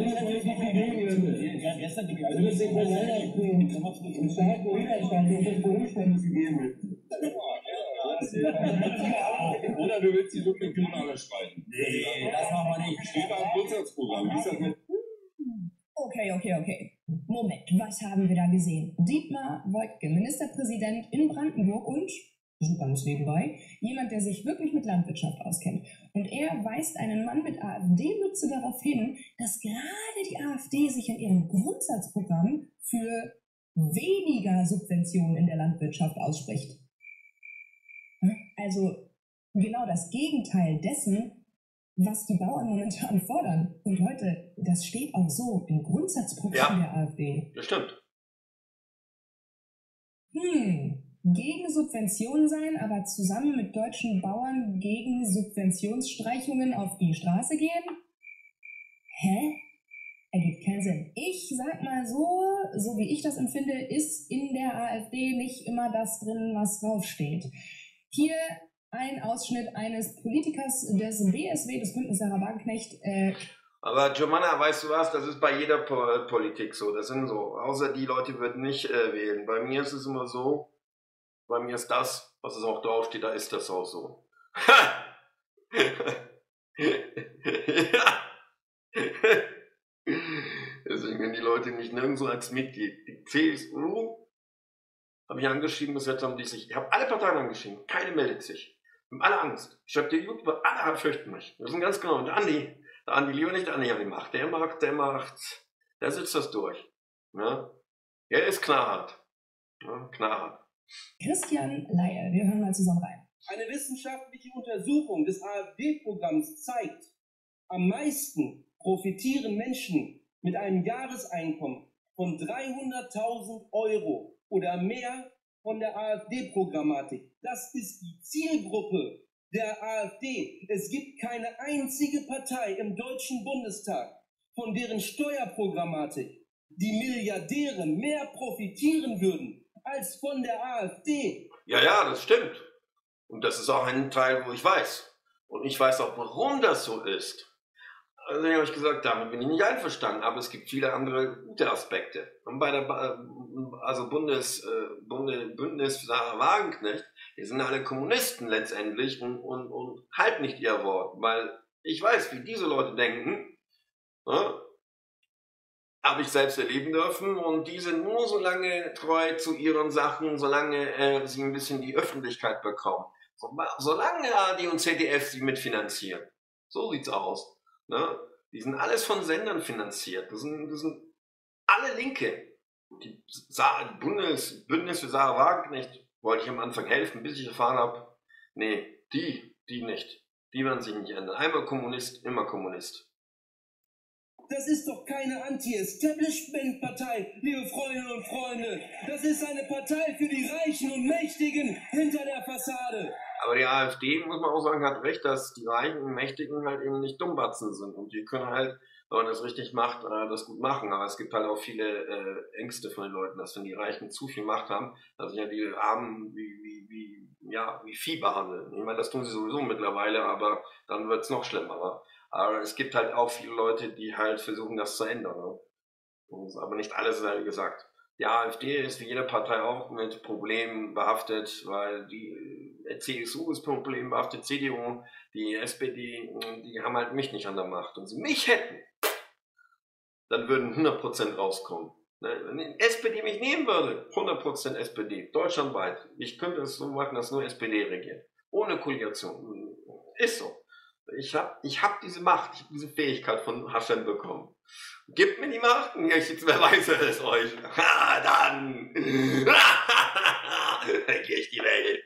Oder du willst die Subvention alle spalten? Nee, das machen wir nicht. Steht da im Grundsatzprogramm. Wie ist das mit? Okay, okay, okay. Moment, was haben wir da gesehen? Dietmar Woidke, Ministerpräsident in Brandenburg und, so ganz nebenbei, jemand, der sich wirklich mit Landwirtschaft auskennt. Und er weist einen Mann mit AfD-Mütze darauf hin, dass gerade die AfD sich in ihrem Grundsatzprogramm für weniger Subventionen in der Landwirtschaft ausspricht. Also genau das Gegenteil dessen, was die Bauern momentan fordern. Und heute, das steht auch so im Grundsatzprogramm ja, der AfD. Das stimmt. Hm, gegen Subventionen sein, aber zusammen mit deutschen Bauern gegen Subventionsstreichungen auf die Straße gehen? Hä? Ergibt keinen Sinn. Ich sag mal so, so wie ich das empfinde, ist in der AfD nicht immer das drin, was draufsteht. Hier ein Ausschnitt eines Politikers des B S W, des Bündnis Sarah Wagenknecht. Äh Aber Giovanna, weißt du was, das ist bei jeder po Politik so, das sind so, außer die Leute würden nicht äh, wählen. Bei mir ist es immer so, bei mir ist das, was es auch draufsteht, da ist das auch so. Deswegen, wenn die Leute nicht nirgendwo als Mitglied, die C S U habe ich angeschrieben, bis jetzt haben die sich, ich habe alle Parteien angeschrieben, keine meldet sich. Wir haben alle Angst. Ich habe die YouTuber, alle fürchten mich. Wir sind ganz genau, und der Andi, der Andi lieber nicht, der Andi hat die Macht, der macht, der macht, der sitzt das durch. Ja? Er ist knallhart. Ja, knallhart. Christian Leier, wir hören mal zusammen rein. Eine wissenschaftliche Untersuchung des AfD-Programms zeigt, am meisten profitieren Menschen mit einem Jahreseinkommen von dreihunderttausend Euro oder mehr von der AfD-Programmatik. Das ist die Zielgruppe der AfD. Es gibt keine einzige Partei im Deutschen Bundestag, von deren Steuerprogrammatik die Milliardäre mehr profitieren würden als von der AfD. Ja, ja, das stimmt. Und das ist auch ein Teil, wo ich weiß. Und ich weiß auch, warum das so ist. Also habe ich gesagt, damit bin ich nicht einverstanden, aber es gibt viele andere gute Aspekte. Und bei der also Bundes, Bunde, Bündnis Sarah Wagenknecht, die sind alle Kommunisten letztendlich und, und, und halten nicht ihr Wort, weil ich weiß, wie diese Leute denken, ja, habe ich selbst erleben dürfen und die sind nur so lange treu zu ihren Sachen, solange äh, sie ein bisschen die Öffentlichkeit bekommen. So, solange A R D und Z D F sie mitfinanzieren. So sieht's aus. Ne? Die sind alles von Sendern finanziert. Das sind, das sind alle Linke. Die Sa Bundes, Bündnis für Sarah Wagenknecht, wollte ich am Anfang helfen, bis ich erfahren habe, nee, die, die nicht. Die werden sich nicht ändern. Einmal Kommunist, immer Kommunist. Das ist doch keine Anti-Establishment-Partei, liebe Freundinnen und Freunde. Das ist eine Partei für die Reichen und Mächtigen hinter der Fassade. Aber die AfD, muss man auch sagen, hat recht, dass die Reichen und Mächtigen halt eben nicht Dummbatzen sind. Und die können halt, wenn man das richtig macht, das gut machen. Aber es gibt halt auch viele äh, Ängste von den Leuten, dass wenn die Reichen zu viel Macht haben, dass sich ja die Armen wie, wie, wie, ja, wie Vieh behandeln. Ich meine, das tun sie sowieso mittlerweile, aber dann wird es noch schlimmer. Aber es gibt halt auch viele Leute, die halt versuchen, das zu ändern. Ne? Aber nicht alles, wie gesagt. Die AfD ist wie jede Partei auch mit Problemen behaftet, weil die C S U ist problembehaftet, C D U, die S P D, die haben halt mich nicht an der Macht. Wenn sie mich hätten, dann würden hundert Prozent rauskommen. Wenn die S P D mich nehmen würde, hundert Prozent S P D, deutschlandweit. Ich könnte es so machen, dass nur S P D regiert. Ohne Koalition. Ist so. Ich habe ich hab diese Macht, ich habe diese Fähigkeit von Hashem bekommen. Gebt mir die Macht und ich beweise es euch. Ha, dann regiere ich die Welt.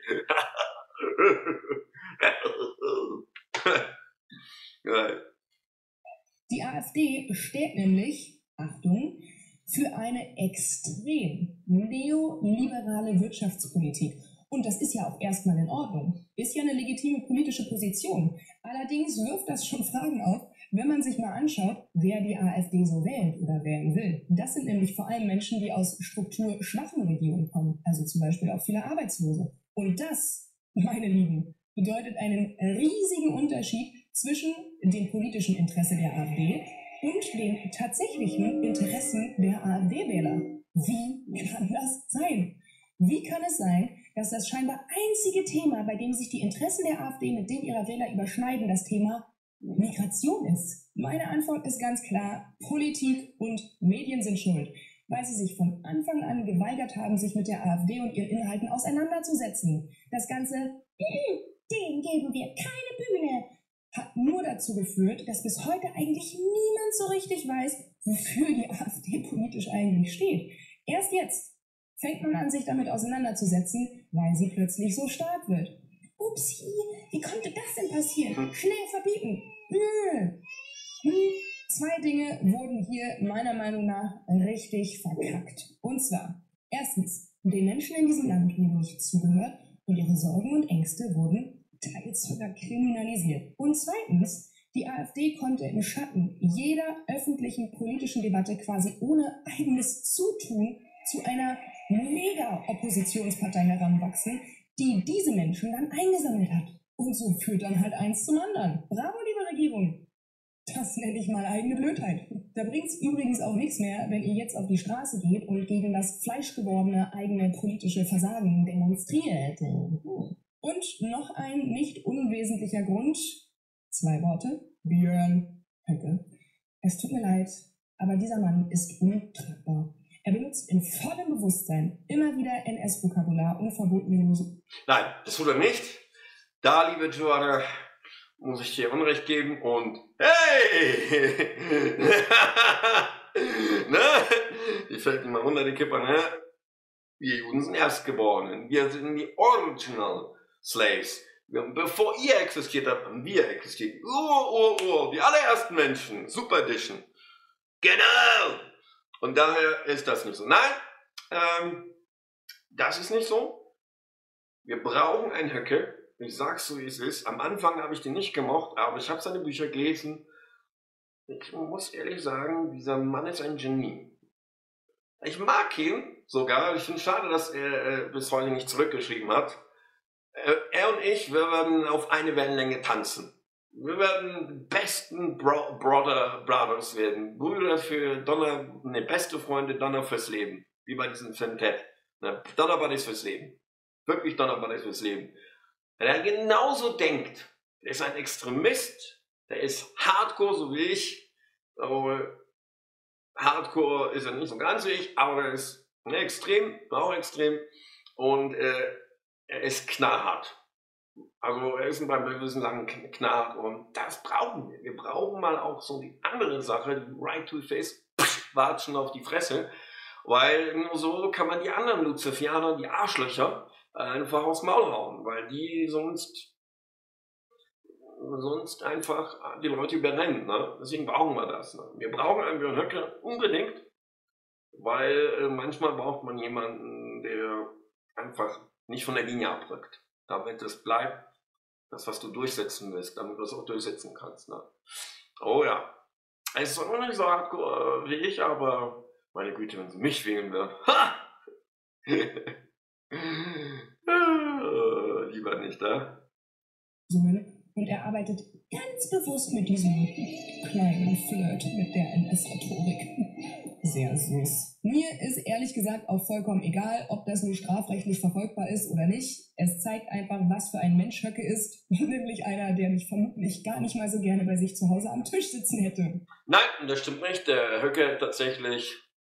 Die AfD steht nämlich, Achtung, für eine extrem neoliberale Wirtschaftspolitik. Und das ist ja auch erstmal in Ordnung. Ist ja eine legitime politische Position. Allerdings wirft das schon Fragen auf, wenn man sich mal anschaut, wer die AfD so wählt oder wählen will. Das sind nämlich vor allem Menschen, die aus strukturschwachen Regionen kommen, also zum Beispiel auch viele Arbeitslose. Und das, meine Lieben, bedeutet einen riesigen Unterschied zwischen dem politischen Interesse der AfD und den tatsächlichen Interessen der AfD-Wähler. Wie kann das sein? Wie kann es sein, dass das scheinbar einzige Thema, bei dem sich die Interessen der AfD mit denen ihrer Wähler überschneiden, das Thema Migration ist? Meine Antwort ist ganz klar, Politik und Medien sind schuld, weil sie sich von Anfang an geweigert haben, sich mit der AfD und ihren Inhalten auseinanderzusetzen. Das Ganze, denen geben wir keine Bühne, hat nur dazu geführt, dass bis heute eigentlich niemand so richtig weiß, wofür die AfD politisch eigentlich steht. Erst jetzt fängt man an, sich damit auseinanderzusetzen, weil sie plötzlich so stark wird. Upsi, wie konnte das denn passieren? Schnell verbieten. Hm. Hm. Zwei Dinge wurden hier meiner Meinung nach richtig verkackt. Und zwar, erstens, den Menschen in diesem Land wurde nicht zugehört und ihre Sorgen und Ängste wurden teils sogar kriminalisiert. Und zweitens, die AfD konnte im Schatten jeder öffentlichen politischen Debatte quasi ohne eigenes Zutun zu einer Mega-Oppositionspartei heranwachsen, die diese Menschen dann eingesammelt hat. Und so führt dann halt eins zum anderen. Bravo, liebe Regierung! Das nenne ich mal eigene Blödheit. Da bringt es übrigens auch nichts mehr, wenn ihr jetzt auf die Straße geht und gegen das fleischgewordene eigene politische Versagen demonstriert. Und noch ein nicht unwesentlicher Grund. Zwei Worte. Björn Höcke. Es tut mir leid, aber dieser Mann ist untragbar. Er benutzt in vollem Bewusstsein immer wieder N S-Vokabular und verbotene Musik. Nein, das tut er nicht. Da, liebe Zuhörer, muss ich dir Unrecht geben und hey! Ne? Die fällt mir mal runter, die Kipper, ne? Wir Juden sind Erstgeborenen. Wir sind die Original Slaves. Wir, bevor ihr existiert habt, haben wir existiert. Oh, oh, oh, die allerersten Menschen. Super Edition. Genau! Und daher ist das nicht so. Nein, ähm, das ist nicht so. Wir brauchen einen Höcke. Ich sag's so, wie es ist. Am Anfang habe ich den nicht gemocht, aber ich habe seine Bücher gelesen. Ich muss ehrlich sagen, dieser Mann ist ein Genie. Ich mag ihn sogar. Ich finde es schade, dass er äh, bis heute nicht zurückgeschrieben hat. Äh, er und ich, wir werden auf eine Wellenlänge tanzen. Wir werden besten Bro Brother Brothers werden. Brüder für Donner, ne, beste Freunde, Donner fürs Leben. Wie bei diesem Film Ted. Ne, Donner Buddies fürs Leben. Wirklich Donner Buddies fürs Leben. Wenn er genauso denkt, der ist ein Extremist, der ist Hardcore, so wie ich. Aber Hardcore ist er nicht so ganz wie ich, aber er ist ne, extrem, auch extrem. Und äh, er ist knallhart. Also er ist beim Bösen lang knallt und das brauchen wir. Wir brauchen mal auch so die andere Sache, die Right to the Face, watschen auf die Fresse, weil nur so kann man die anderen Luzifianer, die Arschlöcher, einfach aufs Maul hauen, weil die sonst, sonst einfach die Leute überrennen. Ne? Deswegen brauchen wir das. Ne? Wir brauchen einen Björn Höcke unbedingt, weil äh, manchmal braucht man jemanden, der einfach nicht von der Linie abrückt. Damit es bleibt, das, was du durchsetzen willst, damit du es auch durchsetzen kannst. Ne? Oh ja. Es ist auch nicht so hardcore wie ich, aber meine Güte, wenn sie mich wählen wird. Ha! äh, lieber nicht, da. Und er arbeitet ganz bewusst mit diesem kleinen Flirt mit der N S-Rhetorik. Sehr süß. Mir ist ehrlich gesagt auch vollkommen egal, ob das nun strafrechtlich verfolgbar ist oder nicht. Es zeigt einfach, was für ein Mensch Höcke ist. Nämlich einer, der mich vermutlich gar nicht mal so gerne bei sich zu Hause am Tisch sitzen hätte. Nein, das stimmt nicht. Der Höcke tatsächlich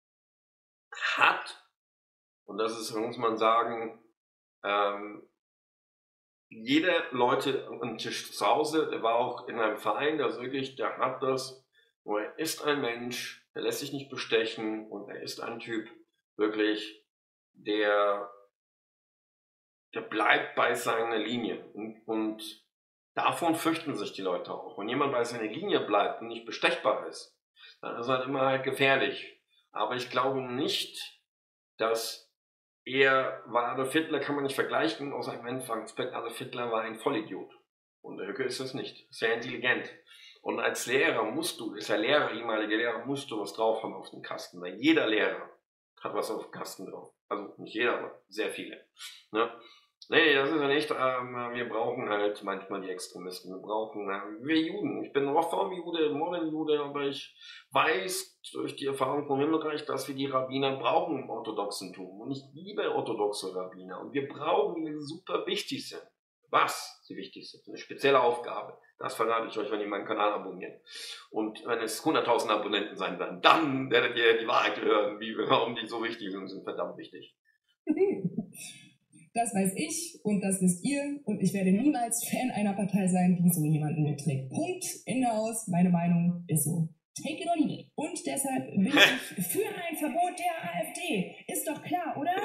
hat, und das ist, muss man sagen, ähm, jede Leute am Tisch zu Hause, der war auch in einem Verein, der wirklich, der hat das, und er ist ein Mensch, der lässt sich nicht bestechen und er ist ein Typ, wirklich, der, der bleibt bei seiner Linie und, und davon fürchten sich die Leute auch. Wenn jemand bei seiner Linie bleibt und nicht bestechbar ist, dann ist er halt immer halt gefährlich. Aber ich glaube nicht, dass er war, Adolf Hitler kann man nicht vergleichen, aus einem Anfangspunkt, Adolf Hitler war ein Vollidiot. Und der Höcke ist es nicht. Sehr intelligent. Und als Lehrer musst du, ist ja Lehrer, ehemaliger Lehrer, musst du was drauf haben auf dem Kasten. Weil jeder Lehrer hat was auf dem Kasten drauf. Also nicht jeder, aber sehr viele. Ne? Nee, das ist ja nicht, ähm, wir brauchen halt manchmal die Extremisten. Wir brauchen, äh, wir Juden. Ich bin Reformjude, Modernjude, aber ich weiß durch die Erfahrung vom Himmelreich, dass wir die Rabbiner brauchen im Orthodoxentum. Und ich liebe orthodoxe Rabbiner. Und wir brauchen die, die super wichtig sind. Was sie wichtig sind. Eine spezielle Aufgabe. Das verrate ich euch, wenn ihr meinen Kanal abonniert. Und wenn es hunderttausend Abonnenten sein werden, dann werdet ihr die Wahrheit hören, wie, warum die so wichtig sind, sind verdammt wichtig. Das weiß ich und das wisst ihr und ich werde niemals Fan einer Partei sein, die so jemanden mitträgt. Punkt. Ende aus. Meine Meinung ist so. Take it or leave it. Und deshalb bin ich für ein Verbot der AfD. Ist doch klar, oder?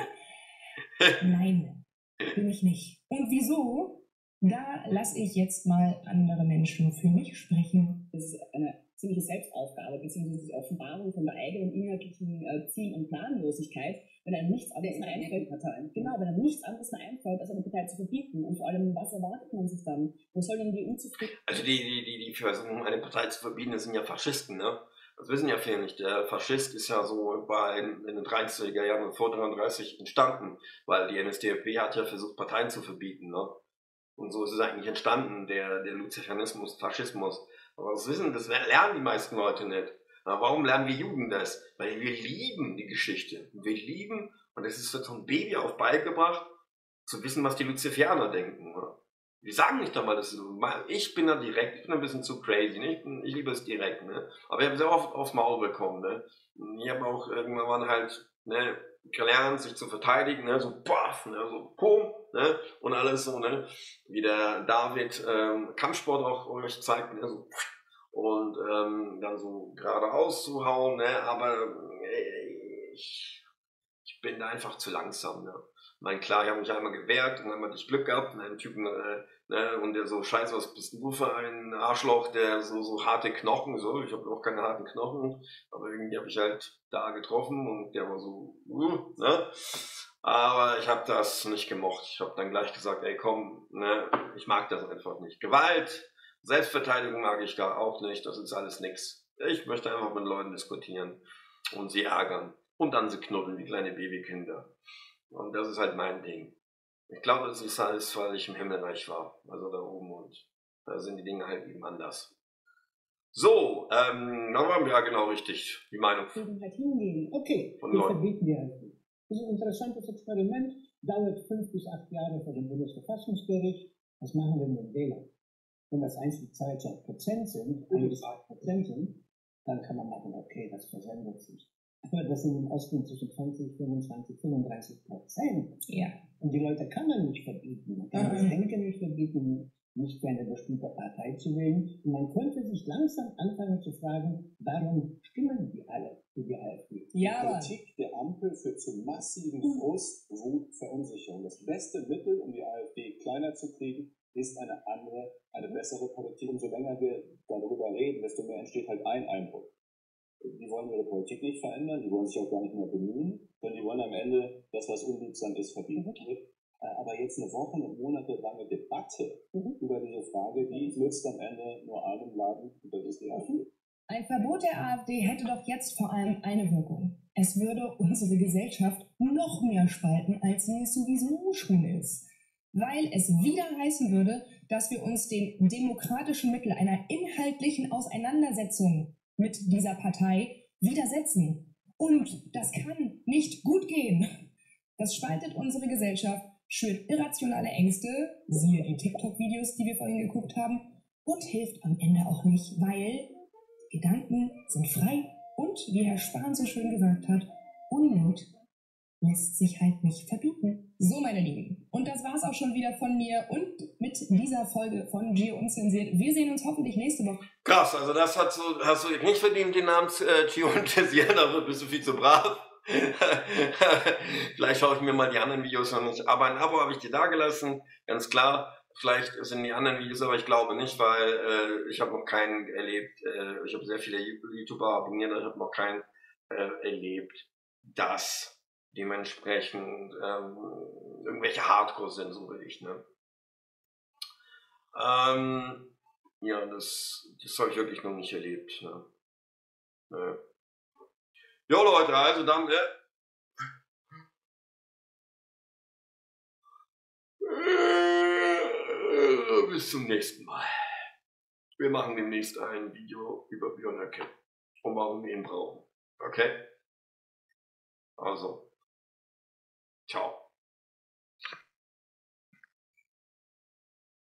Nein, bin ich nicht. Und wieso? Da lasse ich jetzt mal andere Menschen für mich sprechen. Das ist eine ziemliche Selbstaufgabe, beziehungsweise die Offenbarung von der eigenen inhaltlichen äh, Ziel- und Planlosigkeit, wenn einem nichts anderes mehr einfällt. Genau, wenn einem nichts anderes mehr einfällt, als eine Partei zu verbieten. Und vor allem, was erwartet man sich dann? Wo soll denn die unzufrieden? Also die, die, die, die versuchen, eine Partei zu verbieten, das sind ja Faschisten, ne? Das wissen ja viele nicht. Der Faschist ist ja so bei in den dreißiger Jahren vor dreiunddreißig entstanden, weil die N S D A P hat ja versucht, Parteien zu verbieten, ne? Und so ist es eigentlich entstanden, der, der Lucifanismus, Faschismus. Aber das wissen, das lernen die meisten Leute nicht. Aber warum lernen wir Juden das? Weil wir lieben die Geschichte. Wir lieben, und es ist so ein Baby auf beigebracht, zu wissen, was die Luciferner denken. Ne? Wir sagen nicht einmal, das ist, ich bin da direkt, ich bin ein bisschen zu crazy, ne? ich, bin, ich liebe es direkt. Ne? Aber ich habe sehr oft aufs Maul bekommen. Ne? Ich habe auch irgendwann halt, ne, gelernt, sich zu verteidigen, ne, so baff, ne, so pum, ne, und alles so, ne, wie der David ähm, Kampfsport auch euch zeigt, ne, so, und ähm, dann so geradeaus zu hauen, ne, aber äh, ich, ich bin da einfach zu langsam, ne. Ich meine, klar, ich habe mich einmal gewehrt und dann hatte ich Glück gehabt und einen Typen, äh, ne, und der so, scheiße, was bist du für ein Arschloch, der so, so harte Knochen, so, ich habe auch keine harten Knochen, aber irgendwie habe ich halt da getroffen und der war so, uh, ne, aber ich habe das nicht gemocht. Ich habe dann gleich gesagt, ey, komm, ne, ich mag das einfach nicht. Gewalt, Selbstverteidigung mag ich gar auch nicht, das ist alles nix. Ich möchte einfach mit Leuten diskutieren und sie ärgern und dann sie knuddeln wie kleine Babykinder. Und das ist halt mein Ding. Ich glaube, das ist alles, weil ich im Himmelreich war, also da oben, und da sind die Dinge halt eben anders. So, ähm, dann waren wir ja genau richtig, die Meinung. Wir würden halt hingehen. Okay, von wir Leuten. verbieten die AfD. Das ist ein interessantes Experiment, dauert fünf bis acht Jahre vor dem Bundesverfassungsgericht. Was machen wir mit den Wählern? Wenn das einzelne Prozent sind, ein bis acht Prozent sind, dann kann man machen, okay, das versendet sich. Aber das sind im Osten zwischen zwanzig, fünfundzwanzig, fünfunddreißig Prozent. Ja. Und die Leute kann man nicht verbieten. Man kann das Denken nicht verbieten. nicht für eine bestimmte Partei zu wählen. Und man könnte sich langsam anfangen zu fragen, warum stimmen die alle für die AfD? Ja, die Politik der Ampel führt zu massiven Frust, Wut, Verunsicherung. Das beste Mittel, um die AfD kleiner zu kriegen, ist eine andere, eine bessere Politik. Umso länger wir darüber reden, desto mehr entsteht halt ein Eindruck. Die wollen ihre Politik nicht verändern, die wollen sich auch gar nicht mehr bemühen, sondern die wollen am Ende das, was unliebsam ist, verbieten. Aber jetzt eine Woche, eine monatelange Debatte mhm. über diese Frage, die nützt am Ende nur einem Laden, und das ist die AfD. Ein Verbot der AfD hätte doch jetzt vor allem eine Wirkung. Es würde unsere Gesellschaft noch mehr spalten, als sie es sowieso schon ist. Weil es wieder heißen würde, dass wir uns dem demokratischen Mittel einer inhaltlichen Auseinandersetzung mit dieser Partei widersetzen. Und das kann nicht gut gehen. Das spaltet unsere Gesellschaft, schürt irrationale Ängste, siehe die TikTok-Videos, die wir vorhin geguckt haben, und hilft am Ende auch nicht, weil Gedanken sind frei und, wie Herr Spahn so schön gesagt hat, Unmut lässt sich halt nicht verbieten. So, meine Lieben, und das war's auch schon wieder von mir und mit dieser Folge von Gio Unzensiert. Wir sehen uns hoffentlich nächste Woche. Krass, also das hast du, hast du nicht verdient, den Namen äh, Gio Unzensiert, dafür bist du viel zu brav. Vielleicht schaue ich mir mal die anderen Videos noch nicht. Aber ein Abo habe ich dir da gelassen, ganz klar. Vielleicht sind die anderen Videos, aber ich glaube nicht, weil äh, ich habe noch keinen erlebt. Äh, ich habe sehr viele YouTuber abonniert, ich habe noch keinen äh, erlebt, dass dementsprechend ähm, irgendwelche Hardcore sind, so will ich. Ne? Ähm, ja, das, das habe ich wirklich noch nicht erlebt. Ne? Ne? Jo Leute, also dann, äh, bis zum nächsten Mal. Wir machen demnächst ein Video über Björn Höcke und warum wir ihn brauchen. Okay? Also, ciao.